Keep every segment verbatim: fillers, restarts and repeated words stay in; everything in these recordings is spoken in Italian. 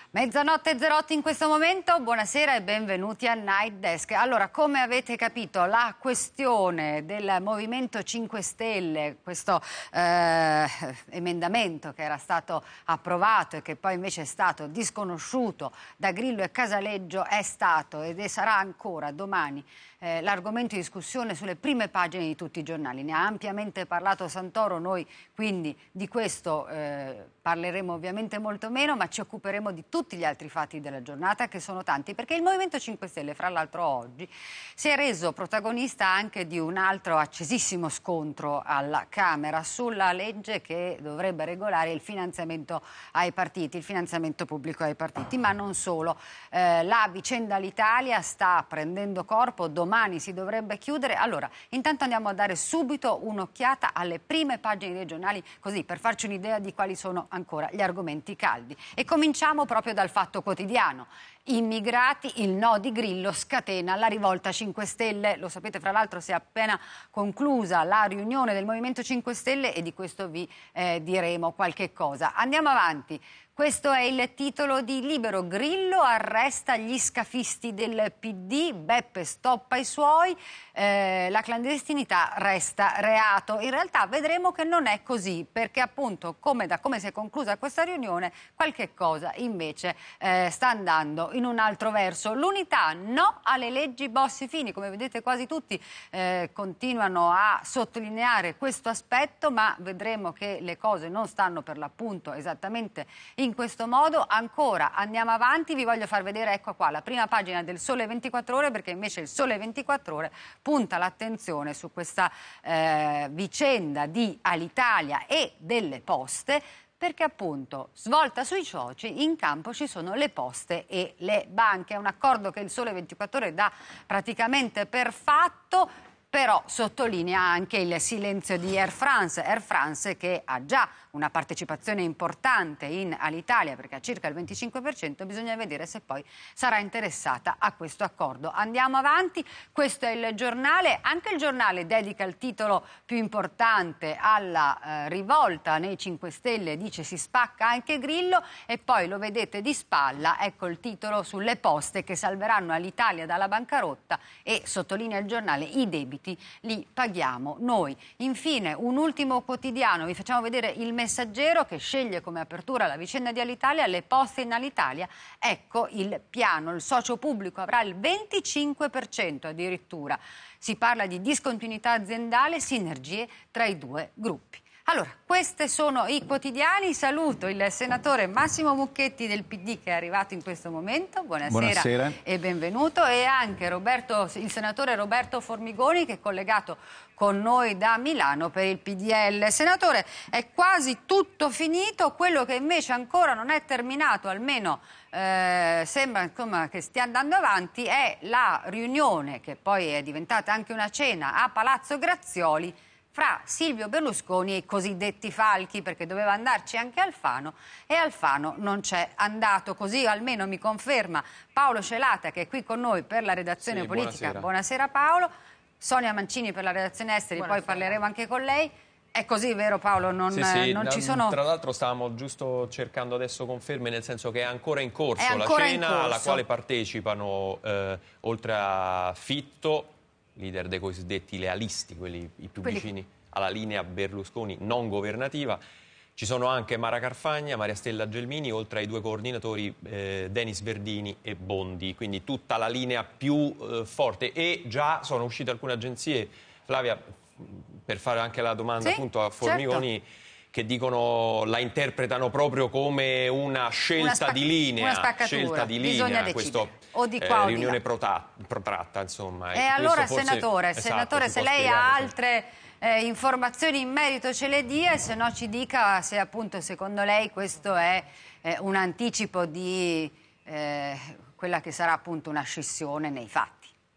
Mezzanotte e zero otto in questo momento, buonasera e benvenuti a Night Desk. Allora, come avete capito, la questione del Movimento cinque Stelle, questo eh, emendamento che era stato approvato e che poi invece è stato disconosciuto da Grillo e Casaleggio, è stato ed sarà ancora domani eh, l'argomento di discussione sulle prime pagine di tutti i giornali. Ne ha ampiamente parlato Santoro, noi quindi di questo eh, parleremo ovviamente molto meno, ma ci occuperemo di tutti gli altri fatti della giornata, che sono tanti, perché il Movimento cinque Stelle, fra l'altro oggi, si è reso protagonista anche di un altro accesissimo scontro alla Camera sulla legge che dovrebbe regolare il finanziamento ai partiti, il finanziamento pubblico ai partiti, ma non solo. Eh, la vicenda all'Italia sta prendendo corpo, domani si dovrebbe chiudere. Allora, intanto andiamo a dare subito un'occhiata alle prime pagine dei giornali, così per farci un'idea di quali sono ancora gli argomenti caldi. E cominciamo proprio dal Fatto Quotidiano. Immigrati, il no di Grillo scatena la rivolta cinque Stelle. Lo sapete, fra l'altro si è appena conclusa la riunione del Movimento cinque Stelle e di questo vi eh, diremo qualche cosa. Andiamo avanti. Questo è il titolo di Libero. Grillo arresta gli scafisti del P D, Beppe stoppa i suoi, eh, la clandestinità resta reato. In realtà vedremo che non è così, perché appunto come, da come si è conclusa questa riunione qualche cosa invece eh, sta andando in un altro verso. L'unità, no alle leggi Bossi-Fini, come vedete quasi tutti eh, continuano a sottolineare questo aspetto, ma vedremo che le cose non stanno per l'appunto esattamente in in questo modo. Ancora andiamo avanti, vi voglio far vedere, ecco qua, la prima pagina del Sole ventiquattro Ore, perché invece il Sole ventiquattro Ore punta l'attenzione su questa eh, vicenda di Alitalia e delle poste, perché appunto svolta sui soci, in campo ci sono le poste e le banche. È un accordo che il Sole ventiquattro Ore dà praticamente per fatto, però sottolinea anche il silenzio di Air France, Air France che ha già una partecipazione importante in Alitalia, perché ha circa il venticinque per cento, bisogna vedere se poi sarà interessata a questo accordo. Andiamo avanti, questo è il giornale, anche il giornale dedica il titolo più importante alla eh, rivolta nei cinque Stelle, dice si spacca anche Grillo, e poi lo vedete di spalla, ecco il titolo sulle poste che salveranno Alitalia dalla bancarotta e sottolinea il giornale i debiti li paghiamo noi. Infine un ultimo quotidiano, vi facciamo vedere il Messaggero che sceglie come apertura la vicenda di Alitalia, le poste in Alitalia. Ecco il piano, il socio pubblico avrà il venticinque per cento addirittura. Si parla di discontinuità aziendale, sinergie tra i due gruppi. Allora, questi sono i quotidiani. Saluto il senatore Massimo Mucchetti del P D che è arrivato in questo momento. Buonasera, Buonasera. E benvenuto. E anche Roberto, il senatore Roberto Formigoni che è collegato con noi da Milano per il P D L. Senatore, è quasi tutto finito. Quello che invece ancora non è terminato, almeno eh, sembra insomma, che stia andando avanti, è la riunione, che poi è diventata anche una cena a Palazzo Grazioli, fra Silvio Berlusconi e i cosiddetti falchi, perché doveva andarci anche Alfano e Alfano non c'è andato, così almeno mi conferma Paolo Celata che è qui con noi per la redazione sì, politica. Buonasera. Buonasera Paolo. Sonia Mancini per la redazione esteri, buonasera. Poi parleremo anche con lei. È così, vero Paolo? Non, sì, sì, non ci sono... Tra l'altro stavamo giusto cercando adesso conferme, nel senso che è ancora in corso è ancora la cena in corso. alla quale partecipano eh, oltre a Fitto, leader dei cosiddetti lealisti, quelli i più quelli... vicini alla linea Berlusconi non governativa. Ci sono anche Mara Carfagna, Maria Stella Gelmini, oltre ai due coordinatori eh, Denis Verdini e Bondi, quindi tutta la linea più eh, forte. E già sono uscite alcune agenzie, Flavia, per fare anche la domanda sì, appunto a Formigoni, certo, che dicono, la interpretano proprio come una scelta una di linea, una spaccatura, scelta di linea, questo o di qua, eh, o riunione di protratta, insomma. E, e allora, forse, senatore, esatto, senatore se lei ha altre eh, informazioni in merito ce le dia, e se no ci dica se appunto secondo lei questo è eh, un anticipo di eh, quella che sarà appunto una scissione nei fatti.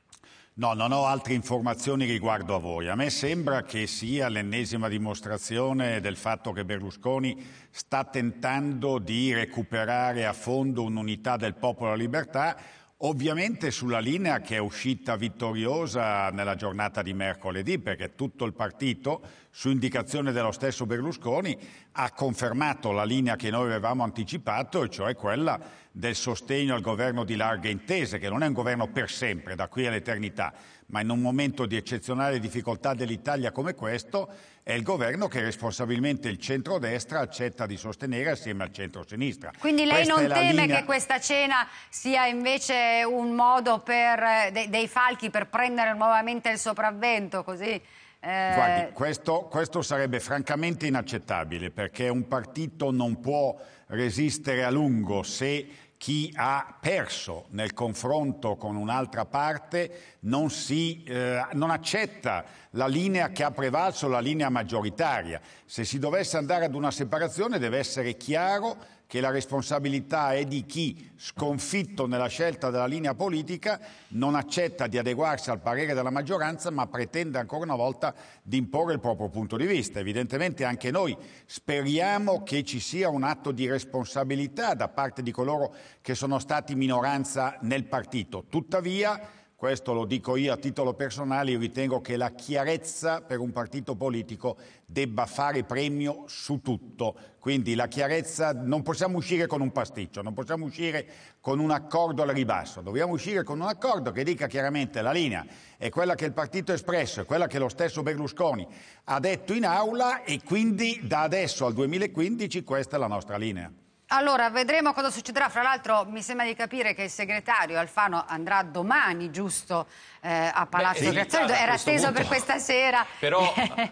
No, non ho altre informazioni riguardo a voi. A me sembra che sia l'ennesima dimostrazione del fatto che Berlusconi sta tentando di recuperare a fondo un'unità del Popolo della Libertà, ovviamente sulla linea che è uscita vittoriosa nella giornata di mercoledì, perché tutto il partito, su indicazione dello stesso Berlusconi, ha confermato la linea che noi avevamo anticipato, e cioè quella del sostegno al governo di larghe intese, che non è un governo per sempre, da qui all'eternità, ma in un momento di eccezionale difficoltà dell'Italia come questo è il governo che responsabilmente il centrodestra accetta di sostenere assieme al centro-sinistra. Quindi lei Questa non teme linea... che questa cena sia invece un modo per, de, dei falchi per prendere nuovamente il sopravvento, così? Eh... Guardi, questo, questo sarebbe francamente inaccettabile, perché un partito non può resistere a lungo se chi ha perso nel confronto con un'altra parte non, si, eh, non accetta la linea che ha prevalso, la linea maggioritaria. Se si dovesse andare ad una separazione deve essere chiaro che la responsabilità è di chi, sconfitto nella scelta della linea politica, non accetta di adeguarsi al parere della maggioranza, ma pretende ancora una volta di imporre il proprio punto di vista. Evidentemente anche noi speriamo che ci sia un atto di responsabilità da parte di coloro che sono stati minoranza nel partito. Tuttavia, questo lo dico io a titolo personale, io ritengo che la chiarezza per un partito politico debba fare premio su tutto. Quindi la chiarezza, non possiamo uscire con un pasticcio, non possiamo uscire con un accordo al ribasso, dobbiamo uscire con un accordo che dica chiaramente la linea è quella che il partito ha espresso, è quella che lo stesso Berlusconi ha detto in aula, e quindi da adesso al duemilaquindici questa è la nostra linea. Allora, vedremo cosa succederà. Fra l'altro mi sembra di capire che il segretario Alfano andrà domani, giusto, eh, a Palazzo Beh, Graziani. sì, Era atteso punto. per questa sera. Però,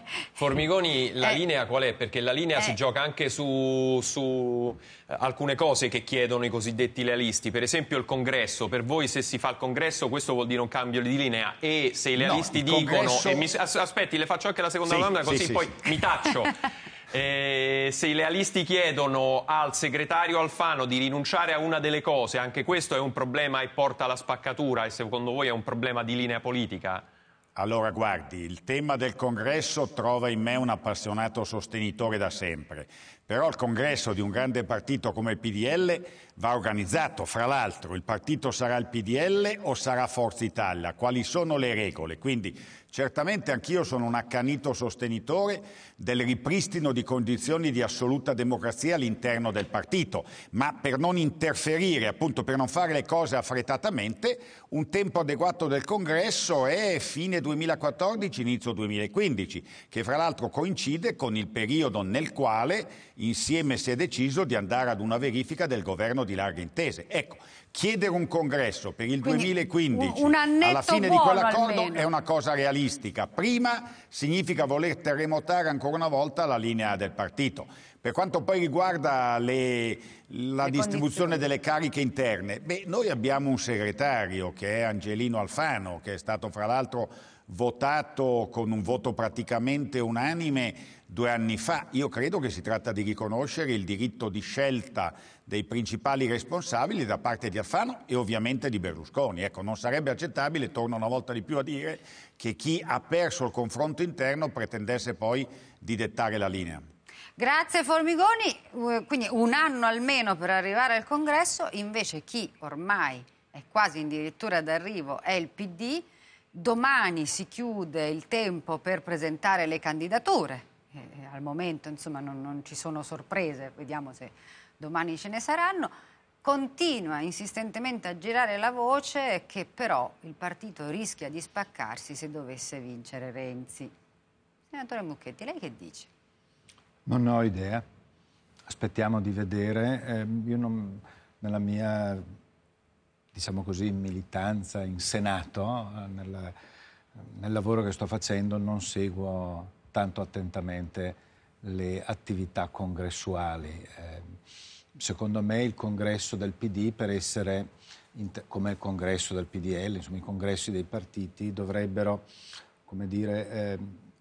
Formigoni, la eh, linea qual è? Perché la linea eh, si gioca anche su, su eh, alcune cose che chiedono i cosiddetti lealisti. Per esempio il congresso. Per voi, se si fa il congresso, questo vuol dire un cambio di linea. E se i lealisti no, dicono... congresso... E mi, aspetti, le faccio anche la seconda sì, domanda, così sì, poi sì, mi taccio. Eh, se i lealisti chiedono al segretario Alfano di rinunciare a una delle cose, anche questo è un problema e porta alla spaccatura, e secondo voi è un problema di linea politica? Allora, guardi, il tema del congresso trova in me un appassionato sostenitore da sempre, però il congresso di un grande partito come il P D L va organizzato. Fra l'altro, il partito sarà il P D L o sarà Forza Italia? Quali sono le regole? Quindi certamente anch'io sono un accanito sostenitore del ripristino di condizioni di assoluta democrazia all'interno del partito, ma per non interferire, appunto per non fare le cose affrettatamente, un tempo adeguato del congresso è fine duemilaquattordici, inizio duemilaquindici, che fra l'altro coincide con il periodo nel quale insieme si è deciso di andare ad una verifica del governo di larghe intese. Ecco, chiedere un congresso per il Quindi duemilaquindici, un alla fine di quell'accordo, almeno. è una cosa realistica. Prima significa voler terremotare ancora una volta la linea del partito. Per quanto poi riguarda le, la le distribuzione condizioni. delle cariche interne, beh, noi abbiamo un segretario che è Angelino Alfano, che è stato fra l'altro votato con un voto praticamente unanime due anni fa. Io credo che si tratta di riconoscere il diritto di scelta dei principali responsabili da parte di Alfano e ovviamente di Berlusconi. Ecco, non sarebbe accettabile, torno una volta di più a dire, che chi ha perso il confronto interno pretendesse poi di dettare la linea. Grazie Formigoni, quindi un anno almeno per arrivare al congresso, invece chi ormai è quasi addirittura d'arrivo è il P D. Domani si chiude il tempo per presentare le candidature, eh, al momento insomma non, non ci sono sorprese, vediamo se domani ce ne saranno. Continua insistentemente a girare la voce che però il partito rischia di spaccarsi se dovesse vincere Renzi. Senatore Mucchetti, lei che dice? Non ho idea, aspettiamo di vedere. Eh, io non, nella mia, diciamo così, militanza in Senato, nel, nel lavoro che sto facendo, non seguo tanto attentamente le attività congressuali. Eh, secondo me il congresso del P D, per essere come il congresso del P D L, insomma i congressi dei partiti, dovrebbero, come dire, eh,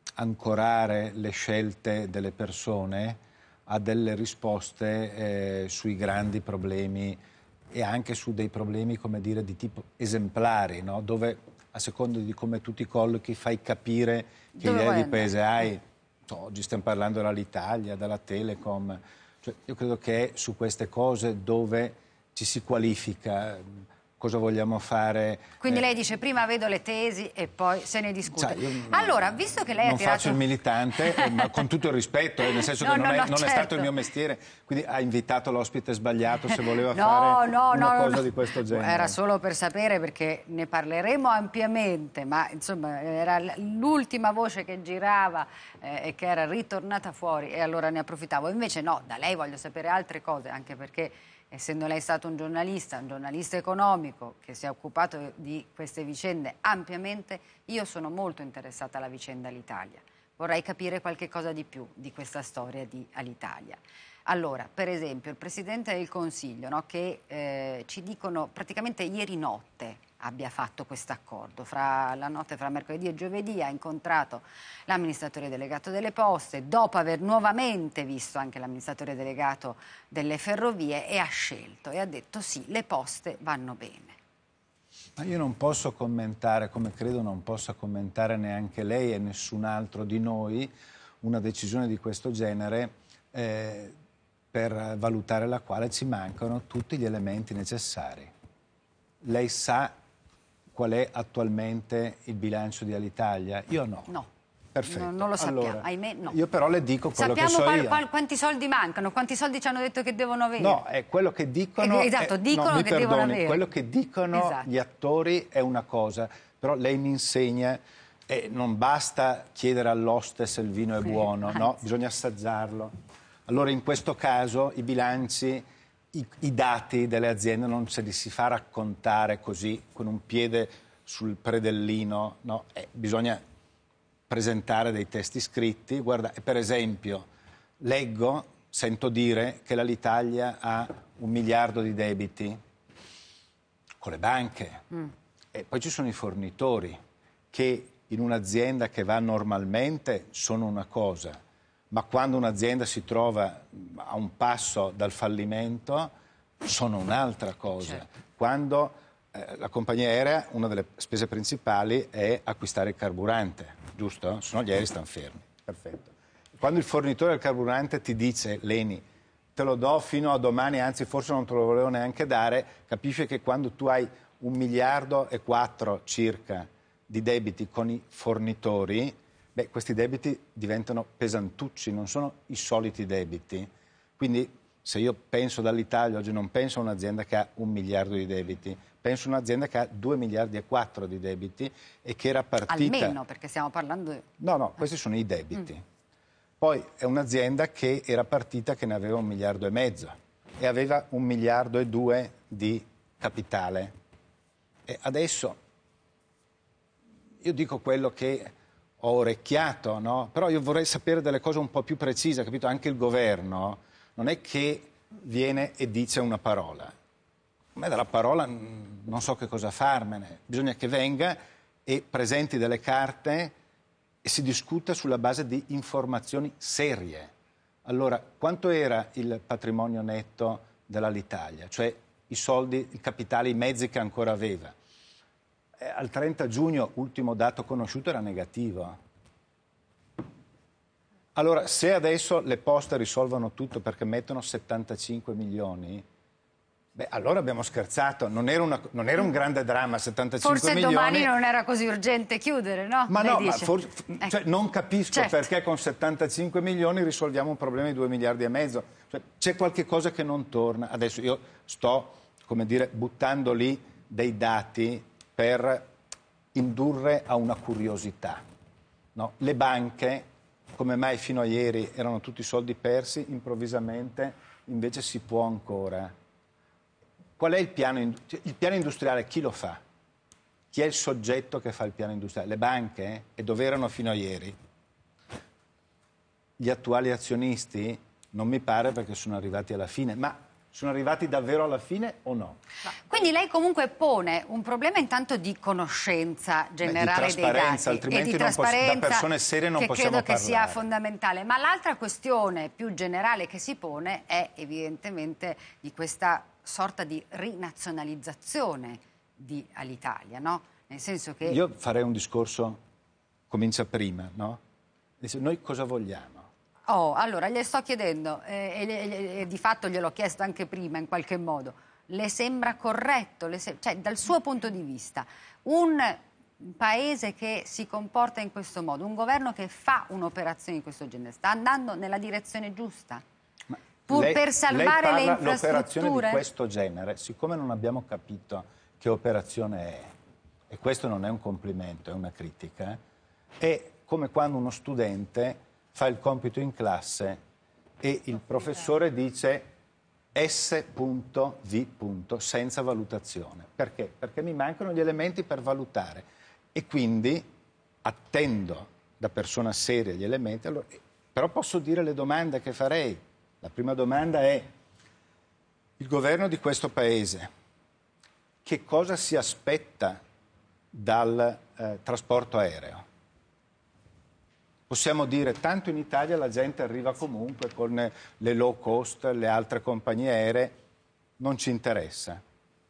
ancorare le scelte delle persone a delle risposte eh, sui grandi problemi e anche su dei problemi, come dire, di tipo esemplari, no? Dove a seconda di come tu ti collochi fai capire che Dove idea di andare? paese hai. So, oggi stiamo parlando dell'Italia, della Telecom. Cioè, io credo che è su queste cose dove ci si qualifica. cosa vogliamo fare. Quindi eh, lei dice prima vedo le tesi e poi se ne discute. Sai, io allora, visto che lei non ha tirato... faccio il militante, eh, ma con tutto il rispetto, eh, nel senso No, che non, no, è, no, non certo. è stato il mio mestiere, quindi ha invitato l'ospite sbagliato se voleva No, fare no, una no, cosa no. di questo genere. Era solo per sapere, perché ne parleremo ampiamente, ma insomma era l'ultima voce che girava eh, e che era ritornata fuori, e allora ne approfittavo. Invece no, da lei voglio sapere altre cose, anche perché essendo lei stato un giornalista, un giornalista economico che si è occupato di queste vicende ampiamente, io sono molto interessata alla vicenda Alitalia. Vorrei capire qualche cosa di più di questa storia di Alitalia. Allora, per esempio, il Presidente del Consiglio, no, che eh, ci dicono praticamente ieri notte abbia fatto questo accordo, fra la notte fra mercoledì e giovedì ha incontrato l'amministratore delegato delle Poste, dopo aver nuovamente visto anche l'amministratore delegato delle Ferrovie, e ha scelto e ha detto sì, le Poste vanno bene. Ma io non posso commentare, come credo non possa commentare neanche lei e nessun altro di noi, una decisione di questo genere eh, per valutare la quale ci mancano tutti gli elementi necessari. Lei sa qual è attualmente il bilancio di Alitalia? Io no. No. Perfetto. Non, non lo sappiamo, allora, ahimè no. Io però le dico quello sappiamo che so qual, io. qual, quanti soldi mancano, quanti soldi ci hanno detto che devono avere. No, è quello che dicono... Eh, esatto, è, dicono no, mi che perdoni, devono avere. quello che dicono Esatto. gli attori è una cosa, però lei mi insegna, eh, non basta chiedere all'oste se il vino è buono, Eh, no? Bisogna assaggiarlo. Allora in questo caso i bilanci, i, i dati delle aziende non se li si fa raccontare così, con un piede sul predellino, no? Eh, bisogna presentare dei testi scritti. Guarda, per esempio, leggo, sento dire che l'Alitalia ha un miliardo di debiti con le banche. Mm. E poi ci sono i fornitori che in un'azienda che va normalmente sono una cosa, ma quando un'azienda si trova a un passo dal fallimento sono un'altra cosa. Certo. Quando eh, la compagnia aerea, una delle spese principali è acquistare il carburante, giusto? Se no gli aerei stanno fermi. Perfetto. Quando il fornitore del carburante ti dice, Leni, te lo do fino a domani, anzi forse non te lo volevo neanche dare, capisci che quando tu hai un miliardo e quattro circa di debiti con i fornitori, beh, questi debiti diventano pesantucci, non sono i soliti debiti. Quindi se io penso dall'Italia, oggi non penso a un'azienda che ha un miliardo di debiti, penso a un'azienda che ha due miliardi e quattro di debiti e che era partita... Almeno, perché stiamo parlando... Di... No, no, questi sono i debiti. Mm. Poi è un'azienda che era partita che ne aveva un miliardo e mezzo e aveva un miliardo e due di capitale. E adesso io dico quello che ho orecchiato, no? Però io vorrei sapere delle cose un po' più precise, capito? Anche il governo non è che viene e dice una parola. A me dalla parola non so che cosa farmene. Bisogna che venga e presenti delle carte e si discuta sulla base di informazioni serie. Allora, quanto era il patrimonio netto dell'Alitalia? Cioè i soldi, il capitale, i mezzi che ancora aveva. Eh, al trenta giugno, ultimo dato conosciuto, era negativo. Allora, se adesso le poste risolvono tutto perché mettono settantacinque milioni, beh, allora abbiamo scherzato, non era, una, non era un grande dramma, settantacinque forse milioni... Forse domani non era così urgente chiudere, no? Ma Lei no, dice. ma forse, cioè, non capisco certo. perché con settantacinque milioni risolviamo un problema di due miliardi e mezzo. Cioè, c'è qualche cosa che non torna. Adesso io sto, come dire, buttando lì dei dati per indurre a una curiosità. No? Le banche, come mai fino a ieri erano tutti soldi persi, improvvisamente invece si può ancora. Qual è il piano, il piano industriale? Chi lo fa? Chi è il soggetto che fa il piano industriale? Le banche? E dove erano fino a ieri? Gli attuali azionisti? Non mi pare, perché sono arrivati alla fine. Ma sono arrivati davvero alla fine o no? Quindi lei comunque pone un problema intanto di conoscenza generale Beh, di dei dati altrimenti e di non trasparenza, posso, da persone serie non che possiamo credo che parlare. sia fondamentale. Ma l'altra questione più generale che si pone è evidentemente di questa sorta di rinazionalizzazione di Alitalia, no? Nel senso che... Io farei un discorso, comincia prima, no? Dice, noi cosa vogliamo? Oh, allora, gli sto chiedendo, eh, e, e, e di fatto gliel'ho chiesto anche prima in qualche modo, le sembra corretto, le se- cioè dal suo punto di vista, un paese che si comporta in questo modo, un governo che fa un'operazione di questo genere, sta andando nella direzione giusta? Ma Pur lei, per salvare lei le parla l'operazione infrastrutture? di questo genere, siccome non abbiamo capito che operazione è, e questo non è un complimento, è una critica, è come quando uno studente fa il compito in classe e il professore dice S V senza valutazione. Perché? Perché mi mancano gli elementi per valutare e quindi attendo da persona seria gli elementi, allora, però posso dire le domande che farei. La prima domanda è: il governo di questo Paese che cosa si aspetta dal eh, trasporto aereo? Possiamo dire, tanto in Italia la gente arriva comunque con le low cost, le altre compagnie aeree, non ci interessa.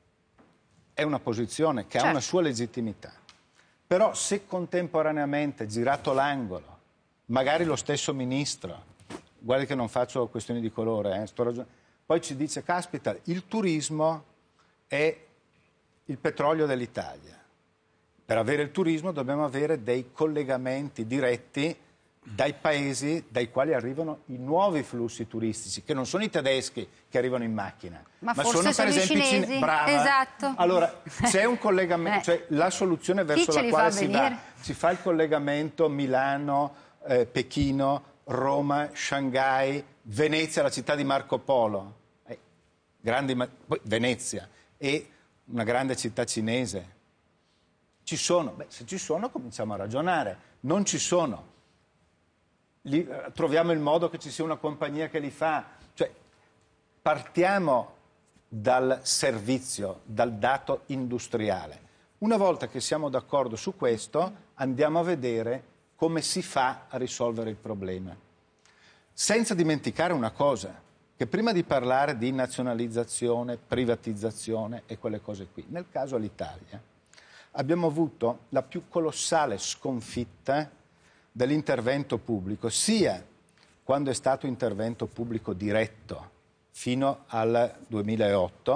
È una posizione che certo. ha una sua legittimità. Però se contemporaneamente, girato l'angolo, magari lo stesso ministro, guardi che non faccio questioni di colore, eh, sto ragion- poi ci dice, caspita, il turismo è il petrolio dell'Italia. Per avere il turismo dobbiamo avere dei collegamenti diretti dai paesi dai quali arrivano i nuovi flussi turistici, che non sono i tedeschi che arrivano in macchina, ma, ma forse sono per sono esempio i cinesi. cine- Brava. Esatto. Allora, c'è un collegamento, Eh. cioè la soluzione verso Chi ce la li quale fa si venire? va, si fa il collegamento Milano, eh, Pechino, Roma, Shanghai, Venezia, la città di Marco Polo, eh, grandi, poi Venezia e una grande città cinese. Ci sono? Beh, se ci sono cominciamo a ragionare. Non ci sono. Li, eh, troviamo il modo che ci sia una compagnia che li fa. Cioè, partiamo dal servizio, dal dato industriale. Una volta che siamo d'accordo su questo, andiamo a vedere come si fa a risolvere il problema. Senza dimenticare una cosa, che prima di parlare di nazionalizzazione, privatizzazione e quelle cose qui, nel caso all'Italia, abbiamo avuto la più colossale sconfitta dell'intervento pubblico, sia quando è stato intervento pubblico diretto fino al duemilaotto,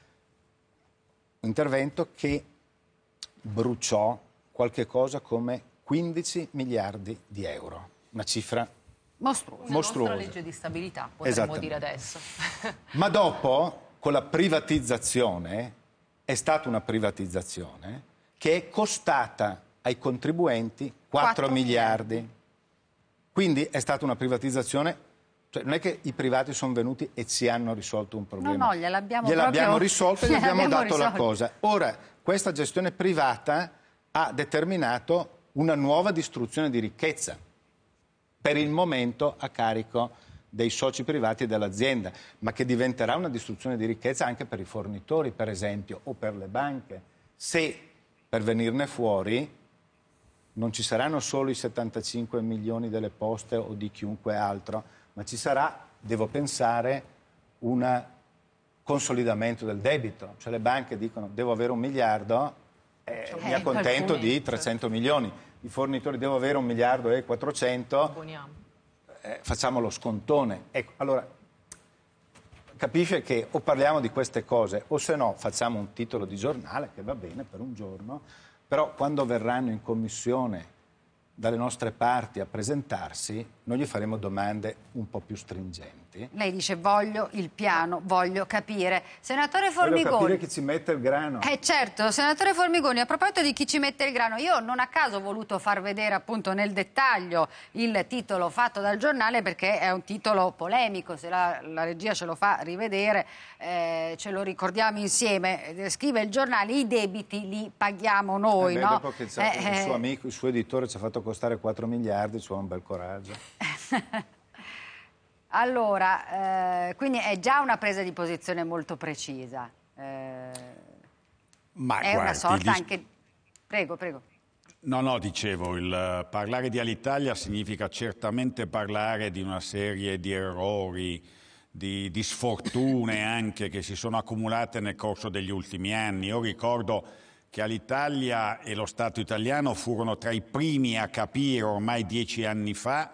un intervento che bruciò qualche cosa come quindici miliardi di euro, una cifra mostruosa. mostruosa. La nostra legge di stabilità, potremmo dire adesso. Ma dopo, con la privatizzazione, è stata una privatizzazione che è costata ai contribuenti quattro miliardi. Quindi è stata una privatizzazione, cioè non è che i privati sono venuti e ci hanno risolto un problema. No, no, gliel'abbiamo gliel'abbiamo proprio... risolto e gli abbiamo gliel'abbiamo dato la risolto. cosa. Ora, questa gestione privata ha determinato una nuova distruzione di ricchezza, per il momento a carico dei soci privati dell'azienda, ma che diventerà una distruzione di ricchezza anche per i fornitori, per esempio, o per le banche. Se per venirne fuori non ci saranno solo i settantacinque milioni delle poste o di chiunque altro, ma ci sarà, devo pensare, un consolidamento del debito. Cioè le banche dicono devo avere un miliardo, eh, Eh, mi accontento qualcuno- di trecento milioni. I fornitori devo avere un miliardo e quattrocento, Buoniamo. eh, facciamo lo scontone. Ecco, allora capisce che o parliamo di queste cose o se no facciamo un titolo di giornale che va bene per un giorno, però quando verranno in commissione dalle nostre parti a presentarsi, noi gli faremo domande un po' più stringenti. Lei dice voglio il piano, voglio capire. Senatore Voglio Formigoni. capire chi ci mette il grano. Eh certo, senatore Formigoni, a proposito di chi ci mette il grano, io non a caso ho voluto far vedere appunto nel dettaglio il titolo fatto dal giornale perché è un titolo polemico, se la, la regia ce lo fa rivedere, eh, ce lo ricordiamo insieme, Eh, scrive il giornale, i debiti li paghiamo noi, Eh beh, no? dopo che c'ha- Eh, il suo eh, amico, il suo editore ci ha fatto costare quattro miliardi, ci vuole un bel coraggio. Allora, eh, quindi è già una presa di posizione molto precisa. Eh, Ma è una guardi, sorta dis- anche... Prego, prego. No, no, dicevo, il eh, parlare di Alitalia significa certamente parlare di una serie di errori, di, di sfortune anche che si sono accumulate nel corso degli ultimi anni. Io ricordo che Alitalia e lo Stato italiano furono tra i primi a capire ormai dieci anni fa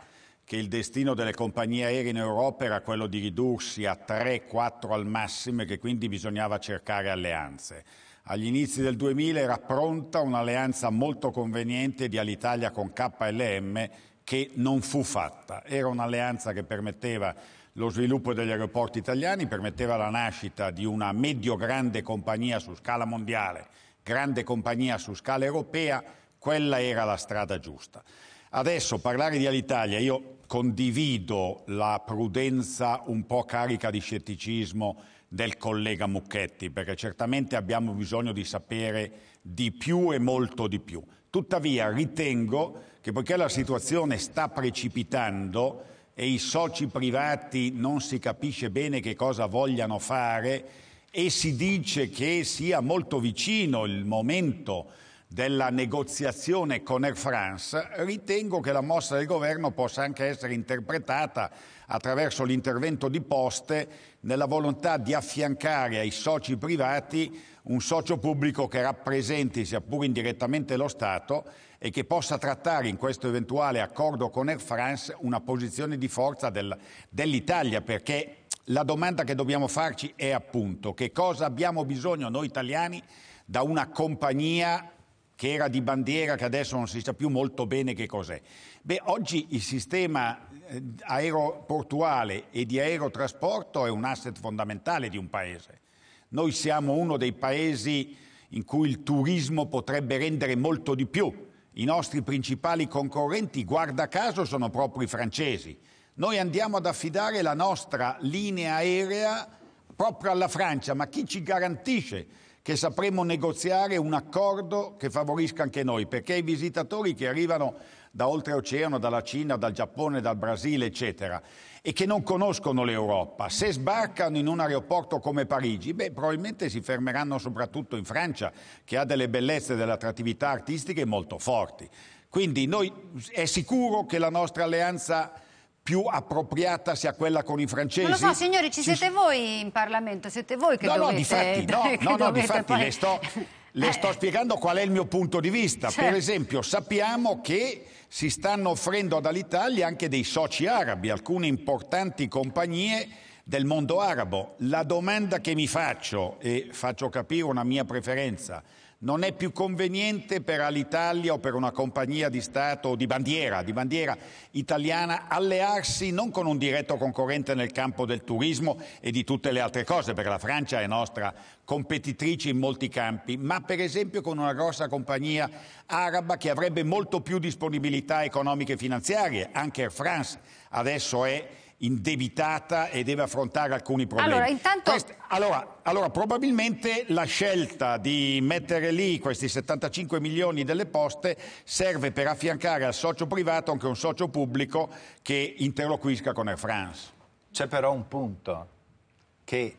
che il destino delle compagnie aeree in Europa era quello di ridursi a tre quattro al massimo e che quindi bisognava cercare alleanze. Agli inizi del duemila era pronta un'alleanza molto conveniente di Alitalia con K L M che non fu fatta. Era un'alleanza che permetteva lo sviluppo degli aeroporti italiani, permetteva la nascita di una medio-grande compagnia su scala mondiale, grande compagnia su scala europea, quella era la strada giusta. Adesso parlare di Alitalia, io condivido la prudenza un po' carica di scetticismo del collega Mucchetti, perché certamente abbiamo bisogno di sapere di più e molto di più. Tuttavia ritengo che poiché la situazione sta precipitando e i soci privati non si capisce bene che cosa vogliano fare e si dice che sia molto vicino il momento della negoziazione con Air France, ritengo che la mossa del governo possa anche essere interpretata attraverso l'intervento di Poste nella volontà di affiancare ai soci privati un socio pubblico che rappresenti, sia pure indirettamente, lo Stato e che possa trattare in questo eventuale accordo con Air France una posizione di forza del, dell'Italia, perché la domanda che dobbiamo farci è appunto che cosa abbiamo bisogno noi italiani da una compagnia che era di bandiera, che adesso non si sa più molto bene che cos'è. Beh, oggi il sistema eh, aeroportuale e di aerotrasporto è un asset fondamentale di un paese. Noi siamo uno dei paesi in cui il turismo potrebbe rendere molto di più. I nostri principali concorrenti, guarda caso, sono proprio i francesi. Noi andiamo ad affidare la nostra linea aerea proprio alla Francia, ma chi ci garantisce che sapremo negoziare un accordo che favorisca anche noi? Perché i visitatori che arrivano da oltreoceano, dalla Cina, dal Giappone, dal Brasile, eccetera, e che non conoscono l'Europa, se sbarcano in un aeroporto come Parigi, beh, probabilmente si fermeranno soprattutto in Francia, che ha delle bellezze e delle attrattività artistiche molto forti. Quindi noi, è sicuro che la nostra alleanza più appropriata sia quella con i francesi? Non lo so, signori, ci siete voi in Parlamento, siete voi che no, dovete... No, difatti, no, che no, no, dovete difatti poi... le sto, le sto spiegando qual è il mio punto di vista. Certo. Per esempio, sappiamo che si stanno offrendo dall'Italia anche dei soci arabi, alcune importanti compagnie del mondo arabo. La domanda che mi faccio, e faccio capire una mia preferenza, non è più conveniente per Alitalia o per una compagnia di Stato o di bandiera, di bandiera italiana allearsi non con un diretto concorrente nel campo del turismo e di tutte le altre cose, perché la Francia è nostra competitrice in molti campi, ma per esempio con una grossa compagnia araba che avrebbe molto più disponibilità economiche e finanziarie. Anche Air France adesso è indebitata e deve affrontare alcuni problemi. Allora, intanto... Queste, allora, allora, probabilmente la scelta di mettere lì questi settantacinque milioni delle Poste serve per affiancare al socio privato anche un socio pubblico che interloquisca con Air France. C'è però un punto, che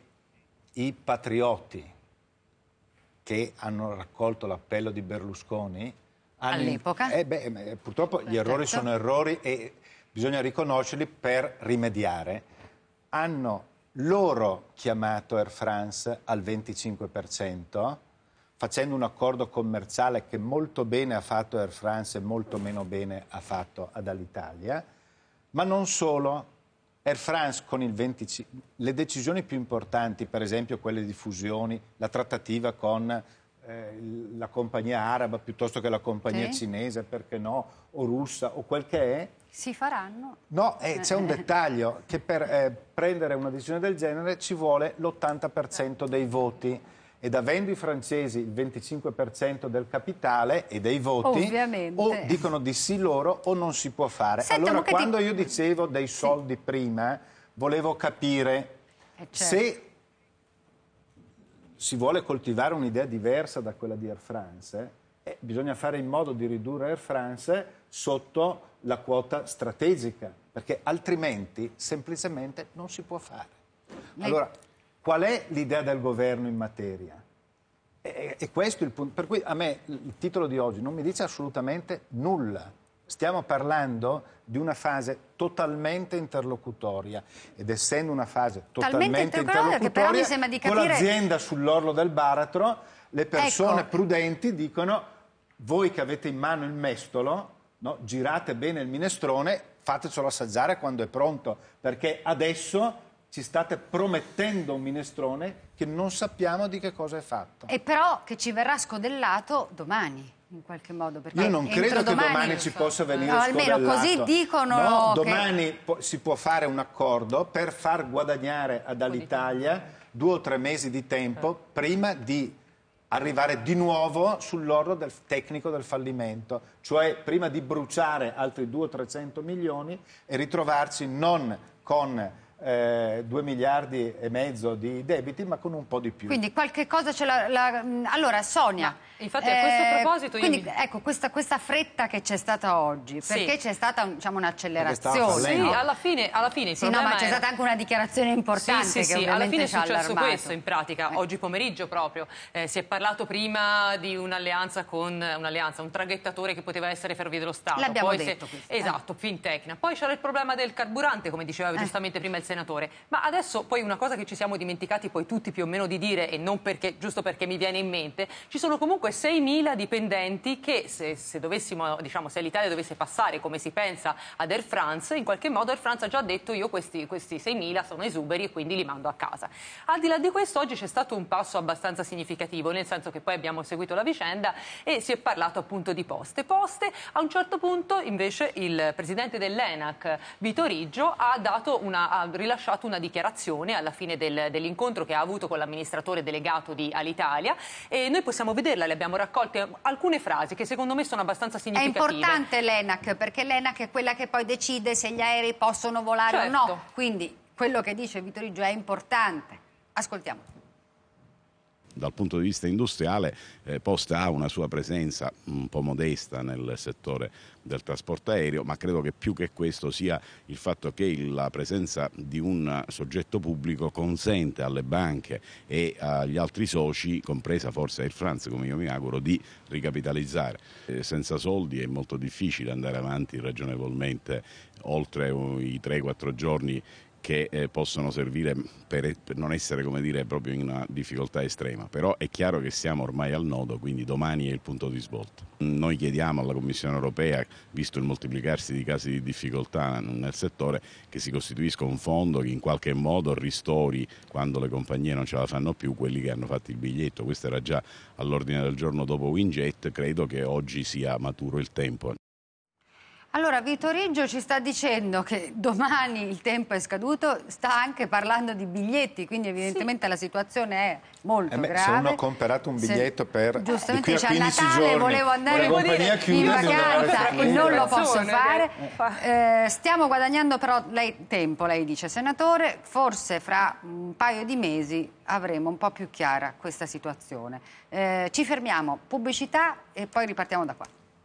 i patrioti che hanno raccolto l'appello di Berlusconi all'epoca, eh beh, purtroppo gli errori sono errori e bisogna riconoscerli per rimediare, hanno loro chiamato Air France al venticinque per cento, facendo un accordo commerciale che molto bene ha fatto Air France e molto meno bene ha fatto ad Alitalia, ma non solo. Air France con il venticinque per cento, le decisioni più importanti, per esempio quelle di fusioni, la trattativa con eh, la compagnia araba piuttosto che la compagnia sì. cinese, perché no, o russa o quel che è, si faranno. No, eh, c'è un dettaglio, che per eh, prendere una decisione del genere ci vuole l'ottanta per cento dei voti ed avendo i francesi il venticinque per cento del capitale e dei voti, ovviamente, o dicono di sì loro o non si può fare. Senta, allora, Mucchetti... quando io dicevo dei soldi sì. prima, volevo capire eh certo. se si vuole coltivare un'idea diversa da quella di Air France, eh, bisogna fare in modo di ridurre Air France sotto la quota strategica, perché altrimenti semplicemente non si può fare. Allora, qual è l'idea del governo in materia? E, e questo è il punto. Per cui a me il titolo di oggi non mi dice assolutamente nulla. Stiamo parlando di una fase totalmente interlocutoria ed essendo una fase totalmente interlocutoria, che però mi sembra di capire... con l'azienda sull'orlo del baratro, le persone ecco. prudenti dicono: voi che avete in mano il mestolo, no, girate bene il minestrone, fatecelo assaggiare quando è pronto, perché adesso ci state promettendo un minestrone che non sappiamo di che cosa è fatto. E però che ci verrà scodellato domani, in qualche modo. Perché io non credo che domani, domani ci possa venire no, scodellato. Almeno così dicono. No, che... domani si può fare un accordo per far guadagnare ad Alitalia due o tre mesi di tempo prima di arrivare di nuovo sull'orlo del tecnico del fallimento, cioè prima di bruciare altri duecento trecento milioni e ritrovarci non con eh, due miliardi e mezzo di debiti, ma con un po' di più. Quindi qualche cosa ce la... la allora, Sonia... Ma, infatti a questo eh, proposito... Quindi, io mi... ecco, questa, questa fretta che c'è stata oggi, sì. perché c'è stata diciamo, un'accelerazione. Sì, alla fine, alla fine il sì, no, ma c'è era... stata anche una dichiarazione importante sì, sì, che sì, alla fine è successo allarmato. questo in pratica, eh. oggi pomeriggio proprio. Eh, si è parlato prima di un'alleanza con un'alleanza, un traghettatore che poteva essere Ferrovie dello Stato. L'abbiamo Poi detto se... questo. Esatto, eh. Fintecna. Poi c'era il problema del carburante, come diceva eh. giustamente prima il senatore. Ma adesso poi una cosa che ci siamo dimenticati poi tutti più o meno di dire, e non perché, giusto perché mi viene in mente, ci sono comunque seimila dipendenti che se, se dovessimo, diciamo, se l'Italia dovesse passare come si pensa ad Air France, in qualche modo Air France ha già detto io questi, questi seimila sono esuberi e quindi li mando a casa. Al di là di questo oggi c'è stato un passo abbastanza significativo, nel senso che poi abbiamo seguito la vicenda e si è parlato appunto di poste. Poste, a un certo punto invece il presidente dell'ENAC, Vito Riggio, ha, dato una, ha rilasciato una dichiarazione alla fine del, dell'incontro che ha avuto con l'amministratore delegato di Alitalia e noi possiamo vederla, le abbiamo raccolte alcune frasi che secondo me sono abbastanza significative. È importante l'ENAC perché l'ENAC è quella che poi decide se gli aerei possono volare certo. o no, quindi quello che dice Vito Riggio è importante. Ascoltiamo. Dal punto di vista industriale eh, Poste ha una sua presenza un po' modesta nel settore del trasporto aereo, ma credo che più che questo sia il fatto che la presenza di un soggetto pubblico consente alle banche e agli altri soci, compresa forse Air France come io mi auguro, di ricapitalizzare. Eh, senza soldi è molto difficile andare avanti ragionevolmente oltre i tre quattro giorni che eh, possono servire per, per non essere, come dire, proprio in una difficoltà estrema. Però è chiaro che siamo ormai al nodo, quindi domani è il punto di svolta. Noi chiediamo alla Commissione europea, visto il moltiplicarsi di casi di difficoltà nel settore, che si costituisca un fondo che in qualche modo ristori, quando le compagnie non ce la fanno più, quelli che hanno fatto il biglietto. Questo era già all'ordine del giorno dopo Winjet, credo che oggi sia maturo il tempo. Allora, Vito Riggio ci sta dicendo che domani il tempo è scaduto, sta anche parlando di biglietti, quindi evidentemente sì. la situazione è molto eh beh, grave. Se uno ha comprato un biglietto se, per giustamente di qui a quindici Natale, giorni, volevo andare in vacanza e non lo posso fare. Eh, stiamo guadagnando però lei, tempo, lei dice, senatore, forse fra un paio di mesi avremo un po' più chiara questa situazione. Eh, ci fermiamo, pubblicità e poi ripartiamo da qua.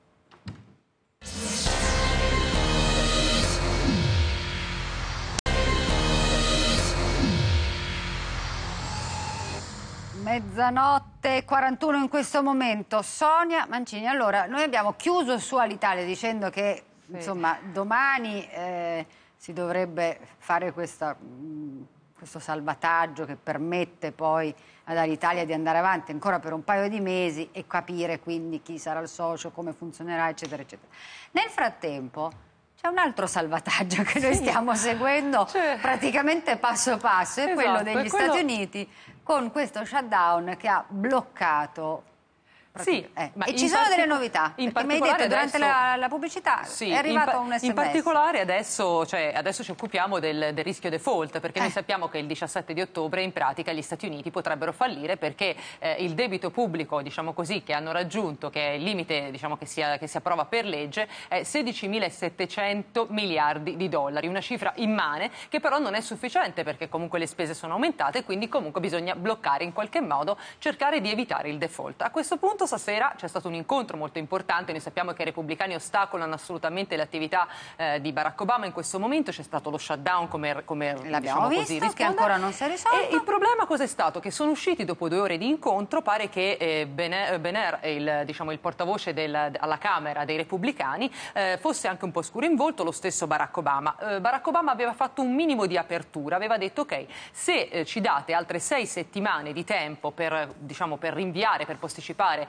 Mezzanotte e quarantuno in questo momento. Sonia Mancini, allora noi abbiamo chiuso su Alitalia dicendo che sì. insomma domani eh, si dovrebbe fare questa, mh, questo salvataggio che permette poi ad Alitalia di andare avanti ancora per un paio di mesi e capire quindi chi sarà il socio, come funzionerà, eccetera, eccetera. Nel frattempo c'è un altro salvataggio che noi stiamo seguendo cioè... praticamente passo passo, è esatto, quello degli quello... Stati Uniti con questo shutdown che ha bloccato. Sì, eh. E ci sono delle novità, in perché mi hai detto adesso, durante la, la pubblicità sì, è arrivato in, un S M S. In particolare adesso, cioè, adesso ci occupiamo del, del rischio default, perché eh. noi sappiamo che il diciassette di ottobre in pratica gli Stati Uniti potrebbero fallire perché eh, il debito pubblico, diciamo così, che hanno raggiunto, che è il limite diciamo, che, sia, che si approva per legge, è sedicimilasettecento miliardi di dollari, una cifra immane che però non è sufficiente perché comunque le spese sono aumentate e quindi comunque bisogna bloccare in qualche modo, cercare di evitare il default. A questo punto stasera c'è stato un incontro molto importante, noi sappiamo che i repubblicani ostacolano assolutamente l'attività eh, di Barack Obama in questo momento, c'è stato lo shutdown come, come l'abbiamo diciamo visto, così, che ancora non si è risolto. E il problema cos'è stato? Che sono usciti dopo due ore di incontro, pare che eh, Boehner, Boehner il, diciamo, il portavoce del, alla Camera dei repubblicani eh, fosse anche un po' scuro in volto, lo stesso Barack Obama. Eh, Barack Obama aveva fatto un minimo di apertura, aveva detto ok, se eh, ci date altre sei settimane di tempo per, diciamo, per rinviare, per posticipare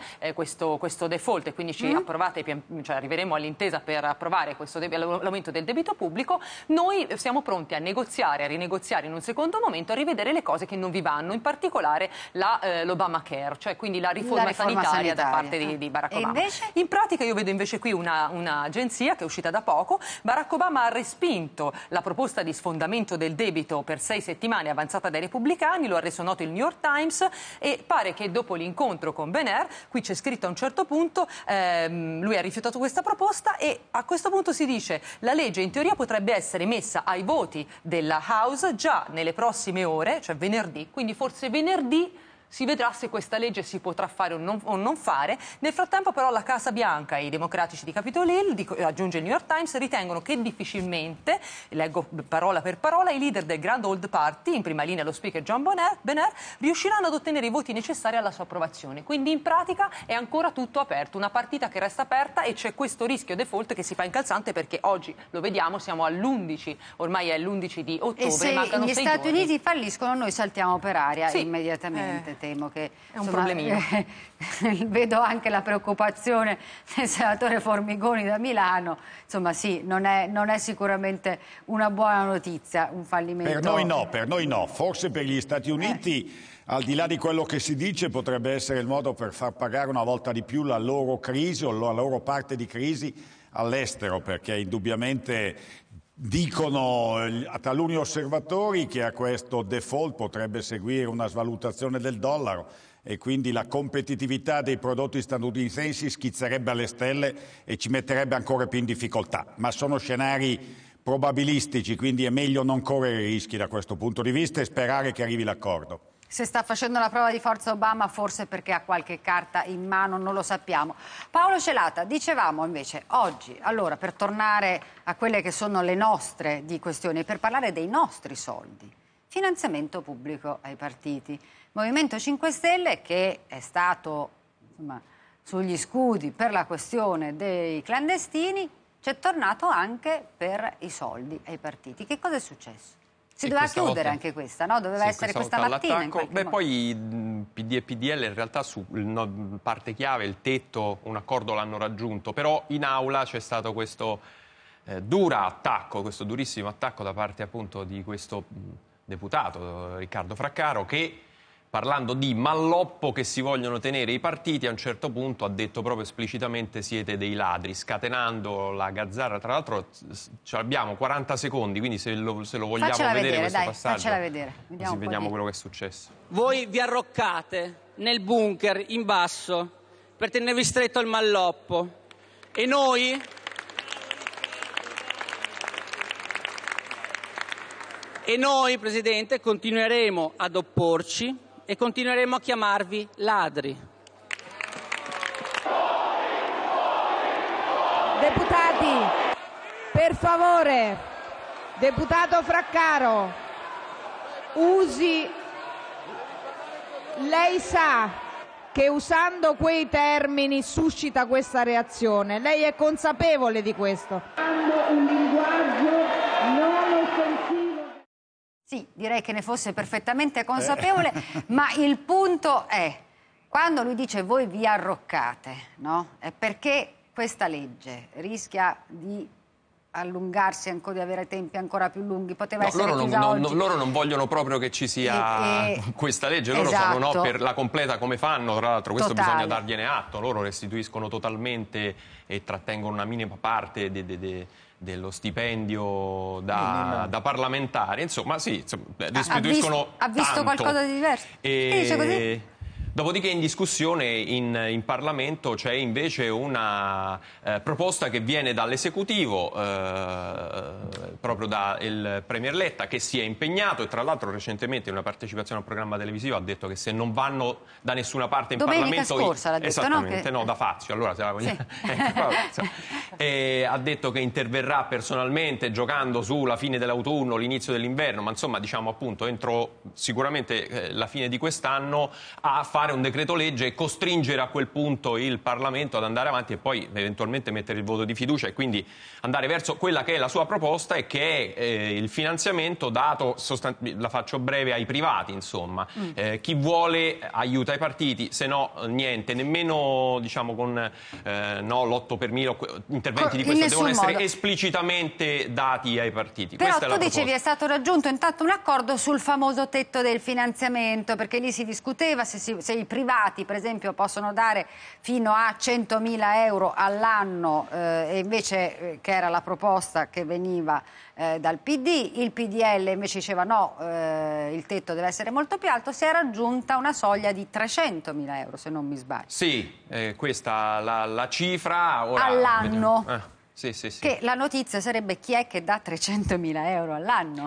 eh, questo, questo default e quindi ci mm. approvate, cioè arriveremo all'intesa per approvare questo l'aumento del debito pubblico, noi siamo pronti a negoziare, a rinegoziare in un secondo momento, a rivedere le cose che non vi vanno, in particolare la, eh, l'Obamacare, cioè quindi la riforma, la riforma sanitaria, sanitaria da parte di, di Barack Obama. Invece? In pratica io vedo invece qui una, un'agenzia che è uscita da poco. Barack Obama ha respinto la proposta di sfondamento del debito per sei settimane avanzata dai repubblicani, lo ha reso noto il New York Times, e pare che dopo l'incontro con Boehner, qui c'è scritto a un certo punto, ehm, lui ha rifiutato questa proposta e a questo punto si dice la legge in teoria potrebbe essere messa ai voti della House già nelle prossime ore, cioè venerdì, quindi forse venerdì si vedrà se questa legge si potrà fare o non, o non fare. Nel frattempo però la Casa Bianca e i democratici di Capitol Hill, di, aggiunge il New York Times, ritengono che difficilmente, leggo parola per parola, i leader del Grand Old Party, in prima linea lo speaker John Boehner, Boehner riusciranno ad ottenere i voti necessari alla sua approvazione. Quindi in pratica è ancora tutto aperto, una partita che resta aperta e c'è questo rischio default che si fa incalzante perché oggi, lo vediamo, siamo all'undici, ormai è l'undici di ottobre, e se mancano gli sei Stati giorni. Uniti falliscono noi saltiamo per aria sì. immediatamente. Eh. Temo che è un insomma, problemino. Eh, vedo anche la preoccupazione del senatore Formigoni da Milano, insomma sì, non è, non è sicuramente una buona notizia, un fallimento. Per noi no, per noi no, forse per gli Stati Uniti, eh. al di là di quello che si dice, potrebbe essere il modo per far pagare una volta di più la loro crisi o la loro parte di crisi all'estero, perché indubbiamente dicono a taluni osservatori che a questo default potrebbe seguire una svalutazione del dollaro e quindi la competitività dei prodotti statunitensi schizzerebbe alle stelle e ci metterebbe ancora più in difficoltà. Ma sono scenari probabilistici, quindi è meglio non correre rischi da questo punto di vista e sperare che arrivi l'accordo. Se sta facendo la prova di forza Obama, forse perché ha qualche carta in mano, non lo sappiamo. Paolo Celata, dicevamo invece oggi, allora per tornare a quelle che sono le nostre di questioni, per parlare dei nostri soldi, finanziamento pubblico ai partiti. Movimento cinque Stelle che è stato insomma, sugli scudi per la questione dei clandestini, c'è tornato anche per i soldi ai partiti. Che cosa è successo? Si doveva chiudere volta... anche questa, no? Doveva sì, essere questa, questa mattina. In Beh, modo. Poi P D e P D L in realtà su no, parte chiave, il tetto, un accordo l'hanno raggiunto, però in aula c'è stato questo eh, dura attacco, questo durissimo attacco da parte appunto di questo mh, deputato Riccardo Fraccaro che, parlando di malloppo che si vogliono tenere i partiti, a un certo punto ha detto proprio esplicitamente siete dei ladri, scatenando la gazzarra. Tra l'altro abbiamo quaranta secondi, quindi se lo, se lo vogliamo faccela vedere, vedere questo dai, passaggio, faccela vedere. Vediamo così vediamo quello che è successo. Voi vi arroccate nel bunker in basso per tenervi stretto al malloppo e noi... E noi, Presidente, continueremo ad opporci e continueremo a chiamarvi ladri. Deputati, per favore, deputato Fraccaro, usi, lei sa che usando quei termini suscita questa reazione, lei è consapevole di questo? Un linguaggio non offensivo. Sì, direi che ne fosse perfettamente consapevole, eh. ma il punto è, quando lui dice voi vi arroccate, no? È perché questa legge rischia di allungarsi, ancora, di avere tempi ancora più lunghi, poteva no, essere loro chiusa non, oggi. non, loro non vogliono proprio che ci sia e, e... questa legge, loro esatto. sono no per la completa come fanno, tra l'altro questo Totale. Bisogna dargliene atto, loro restituiscono totalmente e trattengono una minima parte de, de, de, dello stipendio da, da parlamentare, insomma sì, insomma, restituiscono ha visto, ha visto qualcosa di diverso? E... E dice così? Dopodiché in discussione in, in Parlamento c'è invece una eh, proposta che viene dall'esecutivo, eh, proprio dal Premier Letta, che si è impegnato e tra l'altro recentemente in una partecipazione al programma televisivo ha detto che se non vanno da nessuna parte in Domenica Parlamento... scorsa l'ha detto, esattamente, no? no, da Fazio, allora se la vogliamo... Sì. ecco, e ha detto che interverrà personalmente giocando sulla fine dell'autunno, l'inizio dell'inverno, ma insomma diciamo appunto entro sicuramente eh, la fine di quest'anno a fare fare un decreto legge e costringere a quel punto il Parlamento ad andare avanti e poi eventualmente mettere il voto di fiducia e quindi andare verso quella che è la sua proposta e che è eh, il finanziamento dato, la faccio breve, ai privati, insomma. Mm. Eh, chi vuole aiuta i partiti, se no niente, nemmeno diciamo con eh, no, l'otto per mille, interventi di questo devono essere modo. esplicitamente dati ai partiti. Però Questa tu è la dicevi è stato raggiunto intanto un accordo sul famoso tetto del finanziamento, perché lì si discuteva se, si, se i privati per esempio possono dare fino a centomila euro all'anno eh, e invece eh, che era la proposta che veniva eh, dal P D, il P D L invece diceva no, eh, il tetto deve essere molto più alto, si è raggiunta una soglia di trecentomila euro se non mi sbaglio. Sì, eh, questa la, la cifra all'anno. Eh, sì, sì, sì. Che la notizia sarebbe chi è che dà trecentomila euro all'anno?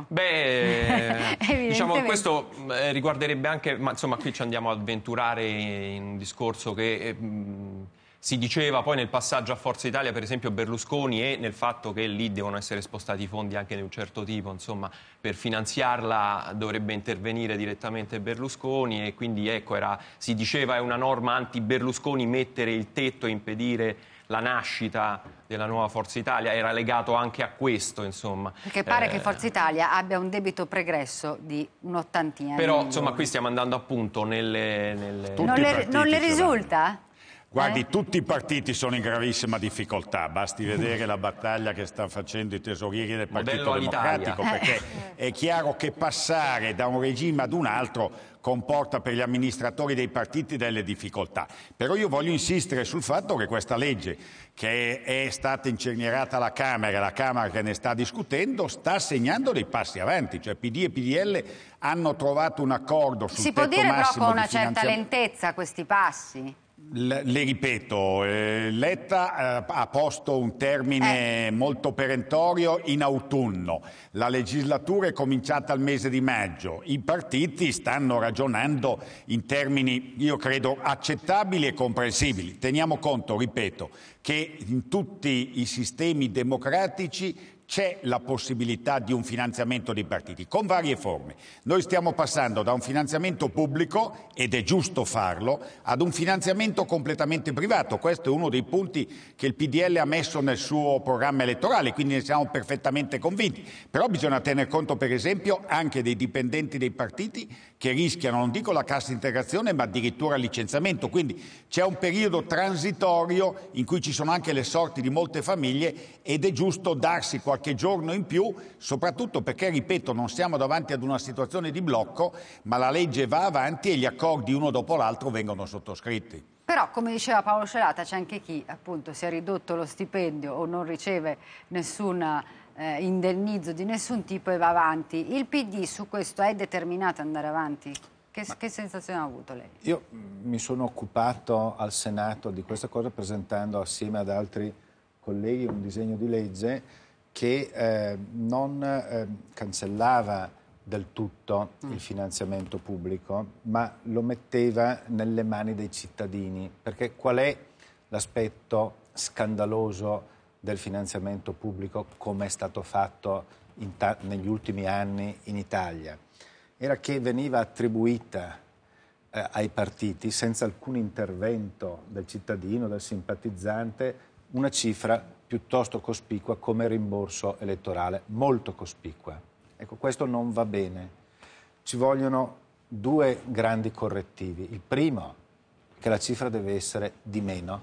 Beh, diciamo questo eh, riguarderebbe anche, ma insomma qui ci andiamo ad avventurare in un discorso che eh, mh, si diceva poi nel passaggio a Forza Italia, per esempio Berlusconi, e nel fatto che lì devono essere spostati i fondi anche di un certo tipo, insomma, per finanziarla dovrebbe intervenire direttamente Berlusconi e quindi ecco, era, si diceva è una norma anti-Berlusconi mettere il tetto e impedire la nascita della nuova Forza Italia, era legato anche a questo, insomma. Perché pare eh, che Forza Italia abbia un debito pregresso di un'ottantina. Però, insomma, qui stiamo andando appunto nelle... nelle... Non le, non le risulta? Guardi, eh? tutti i partiti sono in gravissima difficoltà, basti vedere la battaglia che stanno facendo i tesorieri del Partito Democratico, perché è chiaro che passare da un regime ad un altro comporta per gli amministratori dei partiti delle difficoltà. Però io voglio insistere sul fatto che questa legge, che è stata incernierata alla Camera, la Camera che ne sta discutendo, sta segnando dei passi avanti, cioè P D e P D L hanno trovato un accordo sul si tetto può dire però con una finanziamento. certa lentezza questi passi? Le, le ripeto, eh, Letta eh, ha posto un termine eh. molto perentorio in autunno, la legislatura è cominciata al mese di maggio, i partiti stanno ragionando in termini, io credo, accettabili e comprensibili. Teniamo conto, ripeto, che in tutti i sistemi democratici c'è la possibilità di un finanziamento dei partiti, con varie forme. Noi stiamo passando da un finanziamento pubblico, ed è giusto farlo, ad un finanziamento completamente privato. Questo è uno dei punti che il P D L ha messo nel suo programma elettorale, quindi ne siamo perfettamente convinti. Però bisogna tener conto, per esempio, anche dei dipendenti dei partiti che rischiano, non dico la cassa integrazione, ma addirittura il licenziamento. Quindi c'è un periodo transitorio in cui ci sono anche le sorti di molte famiglie ed è giusto darsi qualche giorno in più, soprattutto perché, ripeto, non siamo davanti ad una situazione di blocco, ma la legge va avanti e gli accordi uno dopo l'altro vengono sottoscritti. Però, come diceva Paolo Celata, c'è anche chi appunto si è ridotto lo stipendio o non riceve nessun eh, indennizzo di nessun tipo e va avanti. Il P D su questo è determinato ad andare avanti? Che, che sensazione ha avuto lei? Io mi sono occupato al Senato di questa cosa presentando assieme ad altri colleghi un disegno di legge che eh, non eh, cancellava del tutto mm. il finanziamento pubblico, ma lo metteva nelle mani dei cittadini. Perché qual è l'aspetto scandaloso del finanziamento pubblico come è stato fatto in negli ultimi anni in Italia? Era che veniva attribuita eh, ai partiti, senza alcun intervento del cittadino, del simpatizzante, una cifra piuttosto cospicua come rimborso elettorale, molto cospicua. Ecco, questo non va bene. Ci vogliono due grandi correttivi. Il primo, che la cifra deve essere di meno.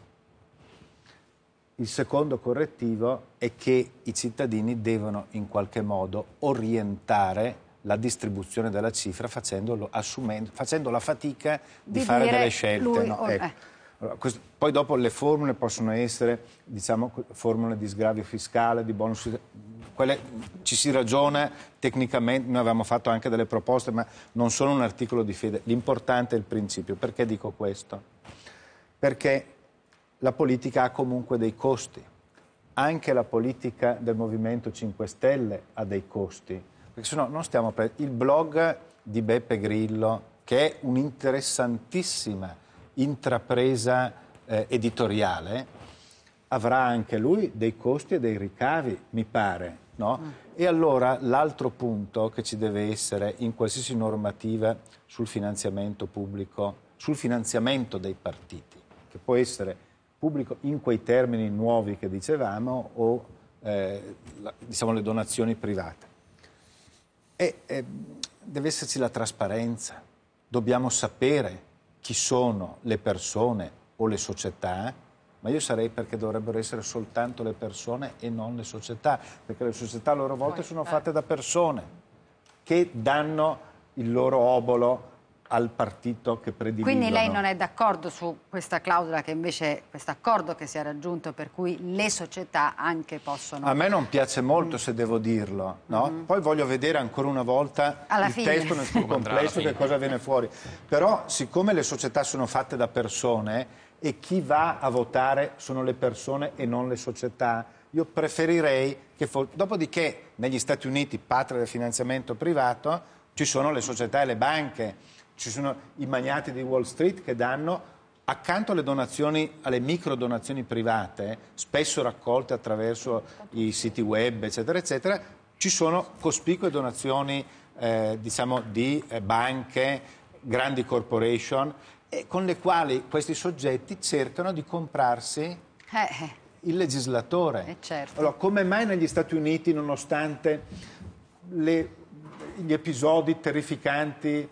Il secondo correttivo è che i cittadini devono in qualche modo orientare la distribuzione della cifra facendolo, assumendo, facendo la fatica di, di fare delle scelte. Lui, no? ecco. eh. allora, questo, poi dopo le formule possono essere, diciamo, formule di sgravio fiscale, di bonus, quelle ci si ragiona tecnicamente, noi avevamo fatto anche delle proposte, ma non sono un articolo di fede. L'importante è il principio. Perché dico questo? Perché la politica ha comunque dei costi. Anche la politica del Movimento cinque Stelle ha dei costi. Perché se no non stiamo per... Il blog di Beppe Grillo, che è un'interessantissima intrapresa eh, editoriale, avrà anche lui dei costi e dei ricavi, mi pare, no? Mm. E allora l'altro punto che ci deve essere in qualsiasi normativa sul finanziamento pubblico, sul finanziamento dei partiti, che può essere pubblico in quei termini nuovi che dicevamo o eh, la, diciamo le donazioni private. E eh, deve esserci la trasparenza, dobbiamo sapere chi sono le persone o le società, ma io sarei perché dovrebbero essere soltanto le persone e non le società, perché le società a loro volta sono fatte da persone che danno il loro obolo al partito che prediligono. Quindi lei non è d'accordo su questa clausola che invece, questo accordo che si è raggiunto per cui le società anche possono... A me non piace molto, mm. se devo dirlo, no? Mm-hmm. Poi voglio vedere ancora una volta alla il fine. testo nel suo complesso, che cosa viene fuori. Però siccome le società sono fatte da persone e chi va a votare sono le persone e non le società, io preferirei che... Fo- Dopodiché negli Stati Uniti, patria del finanziamento privato, ci sono le società e le banche, ci sono i magnati di Wall Street che danno, accanto alle donazioni, alle micro donazioni private, spesso raccolte attraverso i siti web, eccetera, eccetera, ci sono cospicue donazioni eh, diciamo di eh, banche, grandi corporation, eh, con le quali questi soggetti cercano di comprarsi eh. il legislatore. Eh, certo. Allora, come mai negli Stati Uniti, nonostante le, gli episodi terrificanti,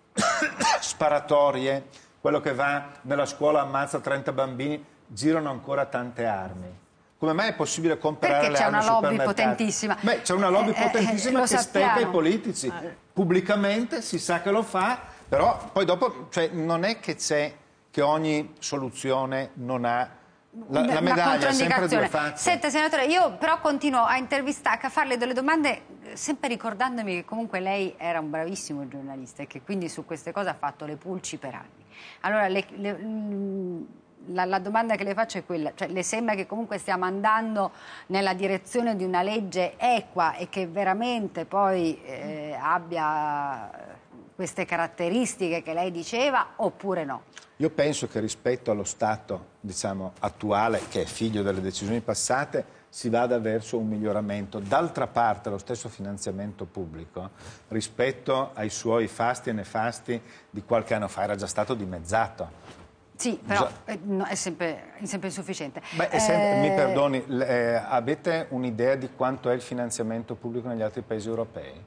sparatorie, quello che va nella scuola ammazza trenta bambini, girano ancora tante armi? Come mai è possibile comprare Perché le armi al supermercati? Perché c'è una lobby potentissima. Beh, c'è una lobby eh, potentissima eh, che sappiamo. stecca i politici. Eh. Pubblicamente si sa che lo fa, però poi dopo, cioè, non è che c'è che ogni soluzione non ha la, la medaglia, ha sempre due facce. Senta, senatore, io però continuo a intervistare, a farle delle domande, sempre ricordandomi che comunque lei era un bravissimo giornalista e che quindi su queste cose ha fatto le pulci per anni. Allora, le, le, la, la domanda che le faccio è quella, cioè, le sembra che comunque stiamo andando nella direzione di una legge equa e che veramente poi eh, abbia queste caratteristiche che lei diceva, oppure no? Io penso che rispetto allo Stato, diciamo, attuale, che è figlio delle decisioni passate, si vada verso un miglioramento. D'altra parte, lo stesso finanziamento pubblico, rispetto ai suoi fasti e nefasti di qualche anno fa, era già stato dimezzato. Sì, però è, no, è, sempre, è sempre insufficiente. Beh, è sempre, eh... mi perdoni, eh, avete un'idea di quanto è il finanziamento pubblico negli altri paesi europei?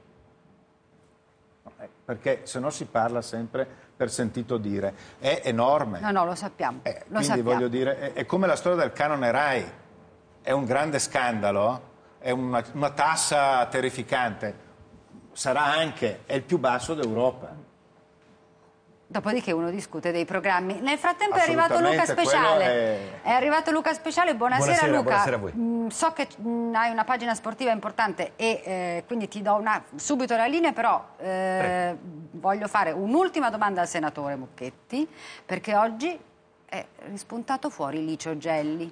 Perché se no si parla sempre per sentito dire, è enorme. No, no, lo sappiamo. Eh, lo quindi sappiamo. voglio dire, è, è come la storia del canone RAI, è un grande scandalo, è una, una tassa terrificante, sarà anche, è il più basso d'Europa. Dopodiché uno discute dei programmi. Nel frattempo è arrivato Luca Speciale. È... è arrivato Luca Speciale. Buonasera, buonasera Luca. Buonasera a voi. Mm, so che mm, hai una pagina sportiva importante e eh, quindi ti do una, subito la linea, però eh, voglio fare un'ultima domanda al senatore Mucchetti, perché oggi è rispuntato fuori Licio Gelli,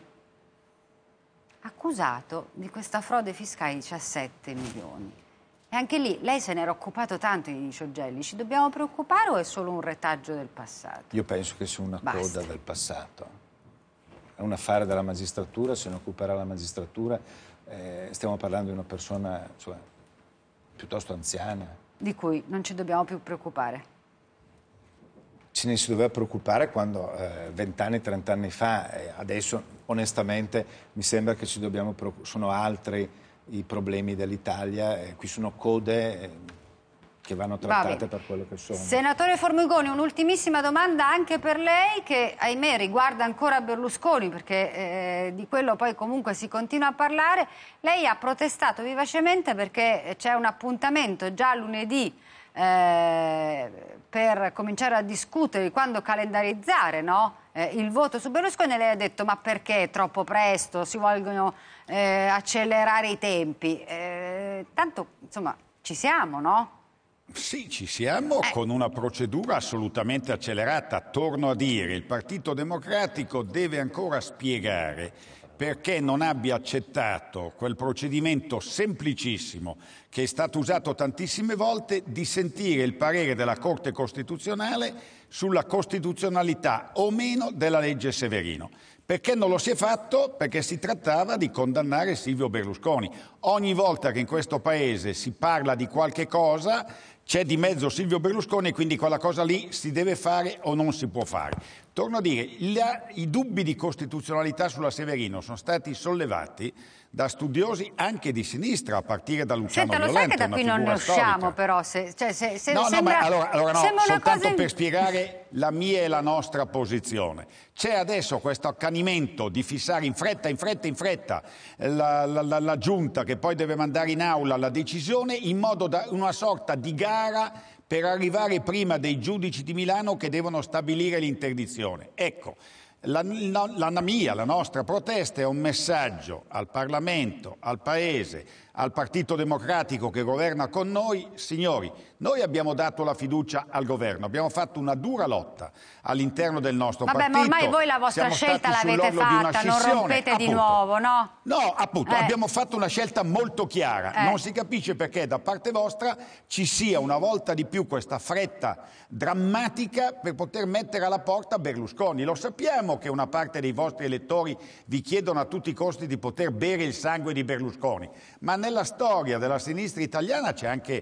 accusato di questa frode fiscale di diciassette milioni. E anche lì, lei se n'era occupato tanto di Licio Gelli, ci dobbiamo preoccupare o è solo un retaggio del passato? Io penso che sia una Basta. coda del passato. È un affare della magistratura, se ne occuperà la magistratura. Eh, stiamo parlando di una persona, cioè, piuttosto anziana. Di cui non ci dobbiamo più preoccupare? Ce ne si doveva preoccupare quando vent'anni, trent'anni fa, eh, adesso onestamente mi sembra che ci dobbiamo preoccupare, sono altri i problemi dell'Italia, eh, qui sono code eh, che vanno trattate per quello che sono. Senatore Formigoni, un'ultimissima domanda anche per lei che, ahimè, riguarda ancora Berlusconi, perché eh, di quello poi comunque si continua a parlare. Lei ha protestato vivacemente perché c'è un appuntamento già lunedì eh, per cominciare a discutere di quando calendarizzare, no? eh, il voto su Berlusconi, e lei ha detto ma perché è troppo presto, si vogliono eh, accelerare i tempi. Eh, tanto, insomma, ci siamo, no? Sì, ci siamo eh. con una procedura assolutamente accelerata. Torno a dire, il Partito Democratico deve ancora spiegare perché non abbia accettato quel procedimento semplicissimo che è stato usato tantissime volte di sentire il parere della Corte Costituzionale sulla costituzionalità o meno della legge Severino. Perché non lo si è fatto? Perché si trattava di condannare Silvio Berlusconi. Ogni volta che in questo Paese si parla di qualche cosa c'è di mezzo Silvio Berlusconi e quindi quella cosa lì si deve fare o non si può fare. Torno a dire, la, i dubbi di costituzionalità sulla Severino sono stati sollevati da studiosi anche di sinistra, a partire da Luciano Senta, lo Violante. sai che da qui non ne usciamo, però. Se, cioè, se, se no, sembra, no, ma allora, allora no, soltanto cosa... per spiegare la mia e la nostra posizione. C'è adesso questo accanimento di fissare in fretta, in fretta, in fretta la, la, la, la Giunta che poi deve mandare in aula la decisione in modo da una sorta di gara per arrivare prima dei giudici di Milano che devono stabilire l'interdizione. Ecco, la, la, la mia, la nostra protesta è un messaggio al Parlamento, al Paese, al Partito Democratico che governa con noi. Signori, noi abbiamo dato la fiducia al governo, abbiamo fatto una dura lotta all'interno del nostro Vabbè, partito. Ma ormai voi la vostra scelta l'avete fatta, non rompete appunto. Di nuovo, no? No, appunto, eh. abbiamo fatto una scelta molto chiara. Eh. Non si capisce perché da parte vostra ci sia una volta di più questa fretta drammatica per poter mettere alla porta Berlusconi. Lo sappiamo che una parte dei vostri elettori vi chiedono a tutti i costi di poter bere il sangue di Berlusconi, ma nella storia della sinistra italiana c'è anche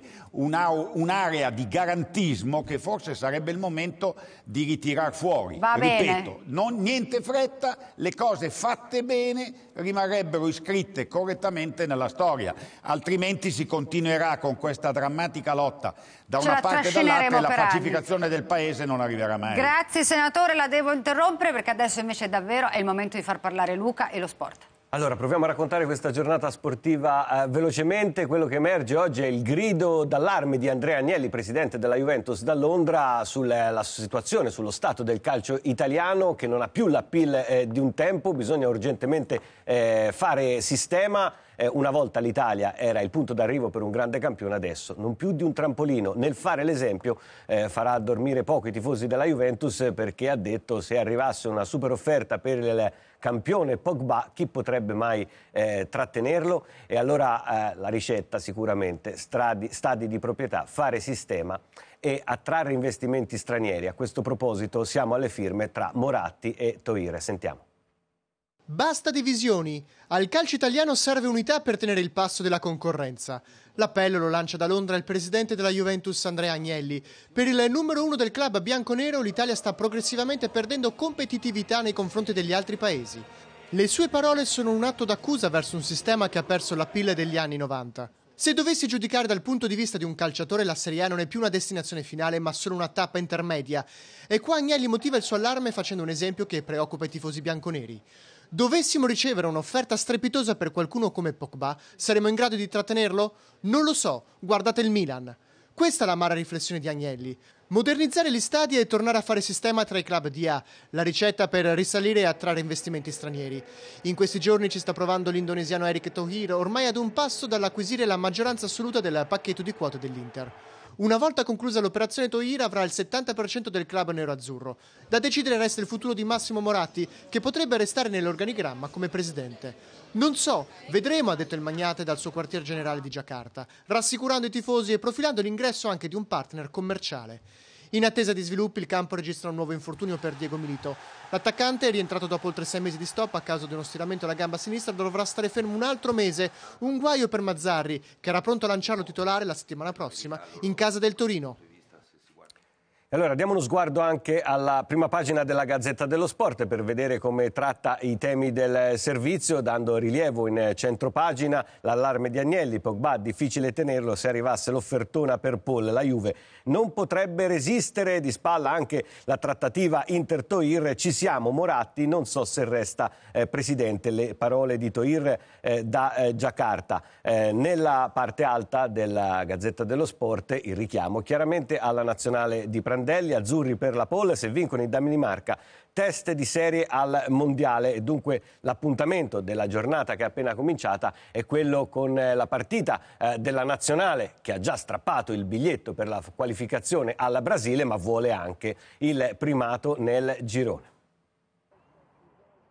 un'area di garantismo che forse sarebbe il momento di ritirar fuori. Va Ripeto, bene. non, niente fretta, le cose fatte bene rimarrebbero iscritte correttamente nella storia, altrimenti si continuerà con questa drammatica lotta da Ce una la parte e dall'altra e la per pacificazione anni. Del paese non arriverà mai. Grazie senatore, la devo interrompere perché adesso invece davvero è il momento di far parlare Luca e lo sport. Allora, proviamo a raccontare questa giornata sportiva eh, velocemente. Quello che emerge oggi è il grido d'allarme di Andrea Agnelli, presidente della Juventus da Londra, sulla situazione, sullo stato del calcio italiano che non ha più l'appeal eh, di un tempo, bisogna urgentemente eh, fare sistema. Eh, una volta l'Italia era il punto d'arrivo per un grande campione, adesso non più di un trampolino. Nel fare l'esempio eh, farà dormire poco i tifosi della Juventus, perché ha detto se arrivasse una super offerta per il campione Pogba, chi potrebbe mai eh, trattenerlo? E allora eh, la ricetta sicuramente, stradi, stadi di proprietà, fare sistema e attrarre investimenti stranieri. A questo proposito siamo alle firme tra Moratti eToire. Sentiamo. Basta divisioni. Al calcio italiano serve unità per tenere il passo della concorrenza. L'appello lo lancia da Londra il presidente della Juventus Andrea Agnelli. Per il numero uno del club bianconero l'Italia sta progressivamente perdendo competitività nei confronti degli altri paesi. Le sue parole sono un atto d'accusa verso un sistema che ha perso l'appeal degli anni novanta. Se dovessi giudicare dal punto di vista di un calciatore, la Serie A non è più una destinazione finale ma solo una tappa intermedia. E qua Agnelli motiva il suo allarme facendo un esempio che preoccupa i tifosi bianconeri. Dovessimo ricevere un'offerta strepitosa per qualcuno come Pogba, saremo in grado di trattenerlo? Non lo so, guardate il Milan. Questa è l'amara riflessione di Agnelli. Modernizzare gli stadi e tornare a fare sistema tra i club di A, la ricetta per risalire e attrarre investimenti stranieri. In questi giorni ci sta provando l'indonesiano Eric Thohir, ormai ad un passo dall'acquisire la maggioranza assoluta del pacchetto di quote dell'Inter. Una volta conclusa l'operazione, Thohir avrà il settanta per cento del club nero-azzurro. Da decidere resta il futuro di Massimo Moratti, che potrebbe restare nell'organigramma come presidente. Non so, vedremo, ha detto il magnate dal suo quartier generale di Giacarta, rassicurando i tifosi e profilando l'ingresso anche di un partner commerciale. In attesa di sviluppi, il campo registra un nuovo infortunio per Diego Milito. L'attaccante, rientrato dopo oltre sei mesi di stop a causa di uno stiramento alla gamba sinistra, dovrà stare fermo un altro mese. Un guaio per Mazzarri, che era pronto a lanciarlo titolare la settimana prossima in casa del Torino. Allora diamo uno sguardo anche alla prima pagina della Gazzetta dello Sport per vedere come tratta i temi del servizio, dando rilievo in centropagina l'allarme di Agnelli. Pogba, difficile tenerlo, se arrivasse l'offertona per Paul la Juve non potrebbe resistere. Di spalla anche la trattativa Inter-Thohir, ci siamo, Moratti non so se resta eh, presidente. Le parole di Thohir eh, da eh, Giacarta. Eh, nella parte alta della Gazzetta dello Sport il richiamo chiaramente alla nazionale di Prandelli. Azzurri per la pole, se vincono i Danimarca test di serie al mondiale, e dunque l'appuntamento della giornata che è appena cominciata è quello con la partita eh, della nazionale, che ha già strappato il biglietto per la qualificazione alla Brasile, ma vuole anche il primato nel girone.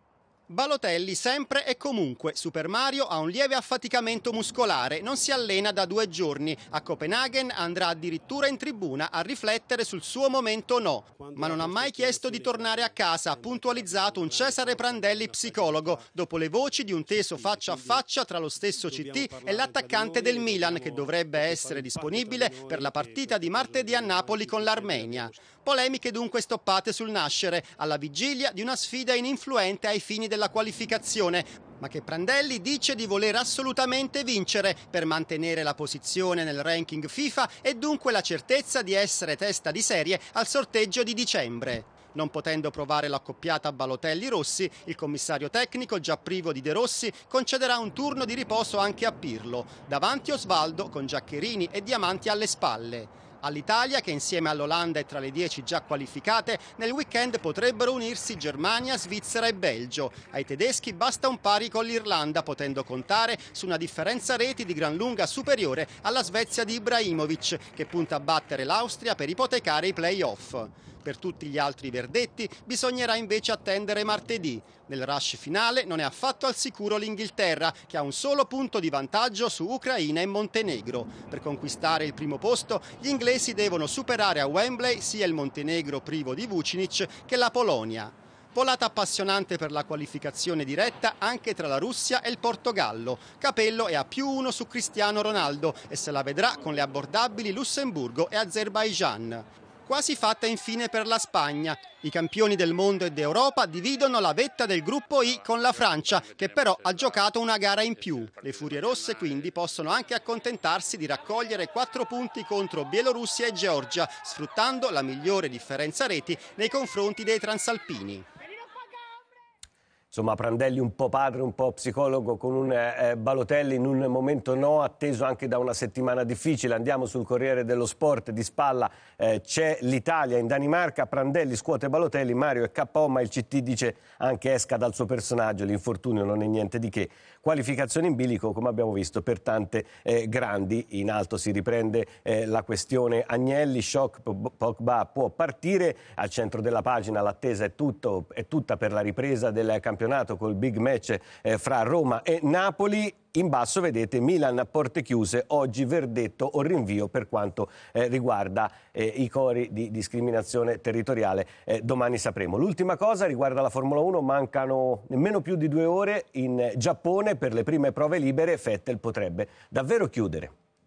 Balotelli sempre e comunque. Super Mario ha un lieve affaticamento muscolare, non si allena da due giorni. A Copenaghen andrà addirittura in tribuna a riflettere sul suo momento no. Ma non ha mai chiesto di tornare a casa, ha puntualizzato un Cesare Prandelli psicologo, dopo le voci di un teso faccia a faccia tra lo stesso C T e l'attaccante del Milan, che dovrebbe essere disponibile per la partita di martedì a Napoli con l'Armenia. Polemiche dunque stoppate sul nascere, alla vigilia di una sfida ininfluente ai fini della qualificazione, ma che Prandelli dice di voler assolutamente vincere per mantenere la posizione nel ranking FIFA e dunque la certezza di essere testa di serie al sorteggio di dicembre. Non potendo provare l'accoppiata Balotelli-Rossi, il commissario tecnico, già privo di De Rossi, concederà un turno di riposo anche a Pirlo. Davanti Osvaldo, con Giaccherini e Diamanti alle spalle. All'Italia, che insieme all'Olanda è tra le dieci già qualificate, nel weekend potrebbero unirsi Germania, Svizzera e Belgio. Ai tedeschi basta un pari con l'Irlanda, potendo contare su una differenza reti di gran lunga superiore alla Svezia di Ibrahimovic, che punta a battere l'Austria per ipotecare i play-off. Per tutti gli altri verdetti bisognerà invece attendere martedì. Nel rush finale non è affatto al sicuro l'Inghilterra, che ha un solo punto di vantaggio su Ucraina e Montenegro. Per conquistare il primo posto, gli inglesi devono superare a Wembley sia il Montenegro privo di Vucinic che la Polonia. Volata appassionante per la qualificazione diretta anche tra la Russia e il Portogallo. Capello è a più uno su Cristiano Ronaldo e se la vedrà con le abbordabili Lussemburgo e Azerbaijan. Quasi fatta infine per la Spagna. I campioni del mondo e d'Europa dividono la vetta del gruppo I con la Francia, che però ha giocato una gara in più. Le Furie Rosse quindi possono anche accontentarsi di raccogliere quattro punti contro Bielorussia e Georgia, sfruttando la migliore differenza reti nei confronti dei transalpini. Insomma, Prandelli un po' padre, un po' psicologo, con un eh, Balotelli in un momento no, atteso anche da una settimana difficile. Andiamo sul Corriere dello Sport, di spalla eh, c'è l'Italia in Danimarca, Prandelli scuote Balotelli, Mario è K O, ma il C T dice anche esca dal suo personaggio, l'infortunio non è niente di che. Qualificazione in bilico, come abbiamo visto, per tante eh, grandi. In alto si riprende eh, la questione Agnelli, shock, Pogba può partire, al centro della pagina l'attesa è, tutto, è tutta per la ripresa del campionato col big match eh, fra Roma e Napoli. In basso vedete Milan a porte chiuse, oggi verdetto o rinvio per quanto eh, riguarda eh, i cori di discriminazione territoriale. Eh, domani sapremo. L'ultima cosa riguarda la Formula uno, mancano nemmeno più di due ore in Giappone per le prime prove libere, Vettel potrebbe davvero chiudere.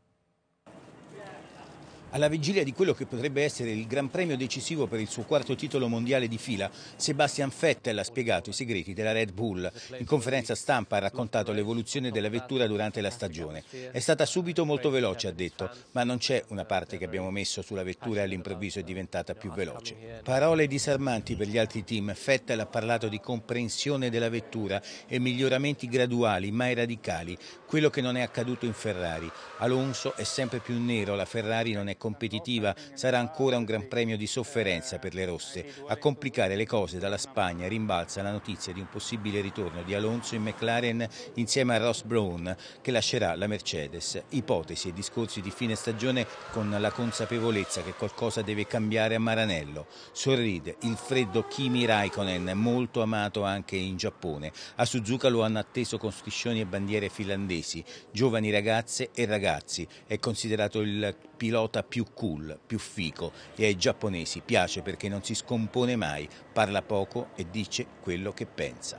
Alla vigilia di quello che potrebbe essere il Gran Premio decisivo per il suo quarto titolo mondiale di fila, Sebastian Vettel ha spiegato i segreti della Red Bull. In conferenza stampa ha raccontato l'evoluzione della vettura durante la stagione. È stata subito molto veloce, ha detto, ma non c'è una parte che abbiamo messo sulla vettura e all'improvviso è diventata più veloce. Parole disarmanti per gli altri team. Vettel ha parlato di comprensione della vettura e miglioramenti graduali, mai radicali, quello che non è accaduto in Ferrari. Alonso è sempre più nero, la Ferrari non è competitiva, sarà ancora un gran premio di sofferenza per le rosse. A complicare le cose dalla Spagna rimbalza la notizia di un possibile ritorno di Alonso in McLaren insieme a Ross Brown, che lascerà la Mercedes. Ipotesi e discorsi di fine stagione con la consapevolezza che qualcosa deve cambiare a Maranello. Sorride il freddo Kimi Raikkonen, molto amato anche in Giappone. A Suzuka lo hanno atteso con striscioni e bandiere finlandesi, giovani ragazze e ragazzi. È considerato il pilota più cool, più fico, e ai giapponesi piace perché non si scompone mai, parla poco e dice quello che pensa.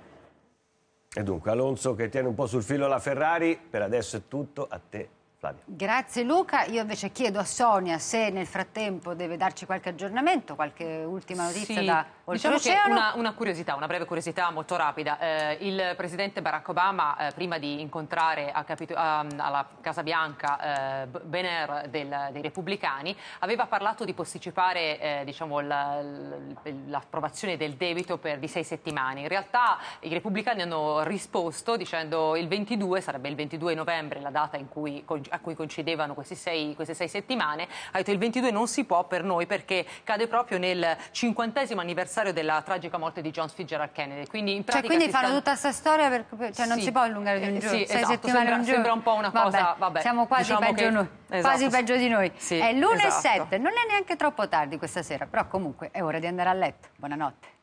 E dunque Alonso che tiene un po' sul filo la Ferrari, per adesso è tutto, a te Flavia. Grazie Luca, io invece chiedo a Sonia se nel frattempo deve darci qualche aggiornamento, qualche ultima notizia sì, da diciamo oltreoceano. che una, una curiosità, una breve curiosità molto rapida. Eh, il presidente Barack Obama, eh, prima di incontrare a Capito- a, alla Casa Bianca eh, Boehner del, dei repubblicani, aveva parlato di posticipare eh, diciamo, la, l'approvazione del debito per di sei settimane. In realtà i repubblicani hanno risposto dicendo il ventidue, sarebbe il ventidue novembre la data in cui a cui coincidevano questi sei, queste sei settimane, ha detto il ventidue non si può per noi perché cade proprio nel cinquantesimo anniversario della tragica morte di John Fitzgerald Kennedy. Quindi in pratica cioè, quindi fanno sta... tutta questa storia, per, cioè non sì. si può allungare di un eh, giorno, sì, sei esatto, settimane sembra, un giorno. sembra un po' una cosa, vabbè, vabbè, siamo quasi diciamo peggio che... noi, esatto. quasi peggio di noi. Sì, è l'una e esatto. sette, non è neanche troppo tardi questa sera, però comunque è ora di andare a letto. Buonanotte.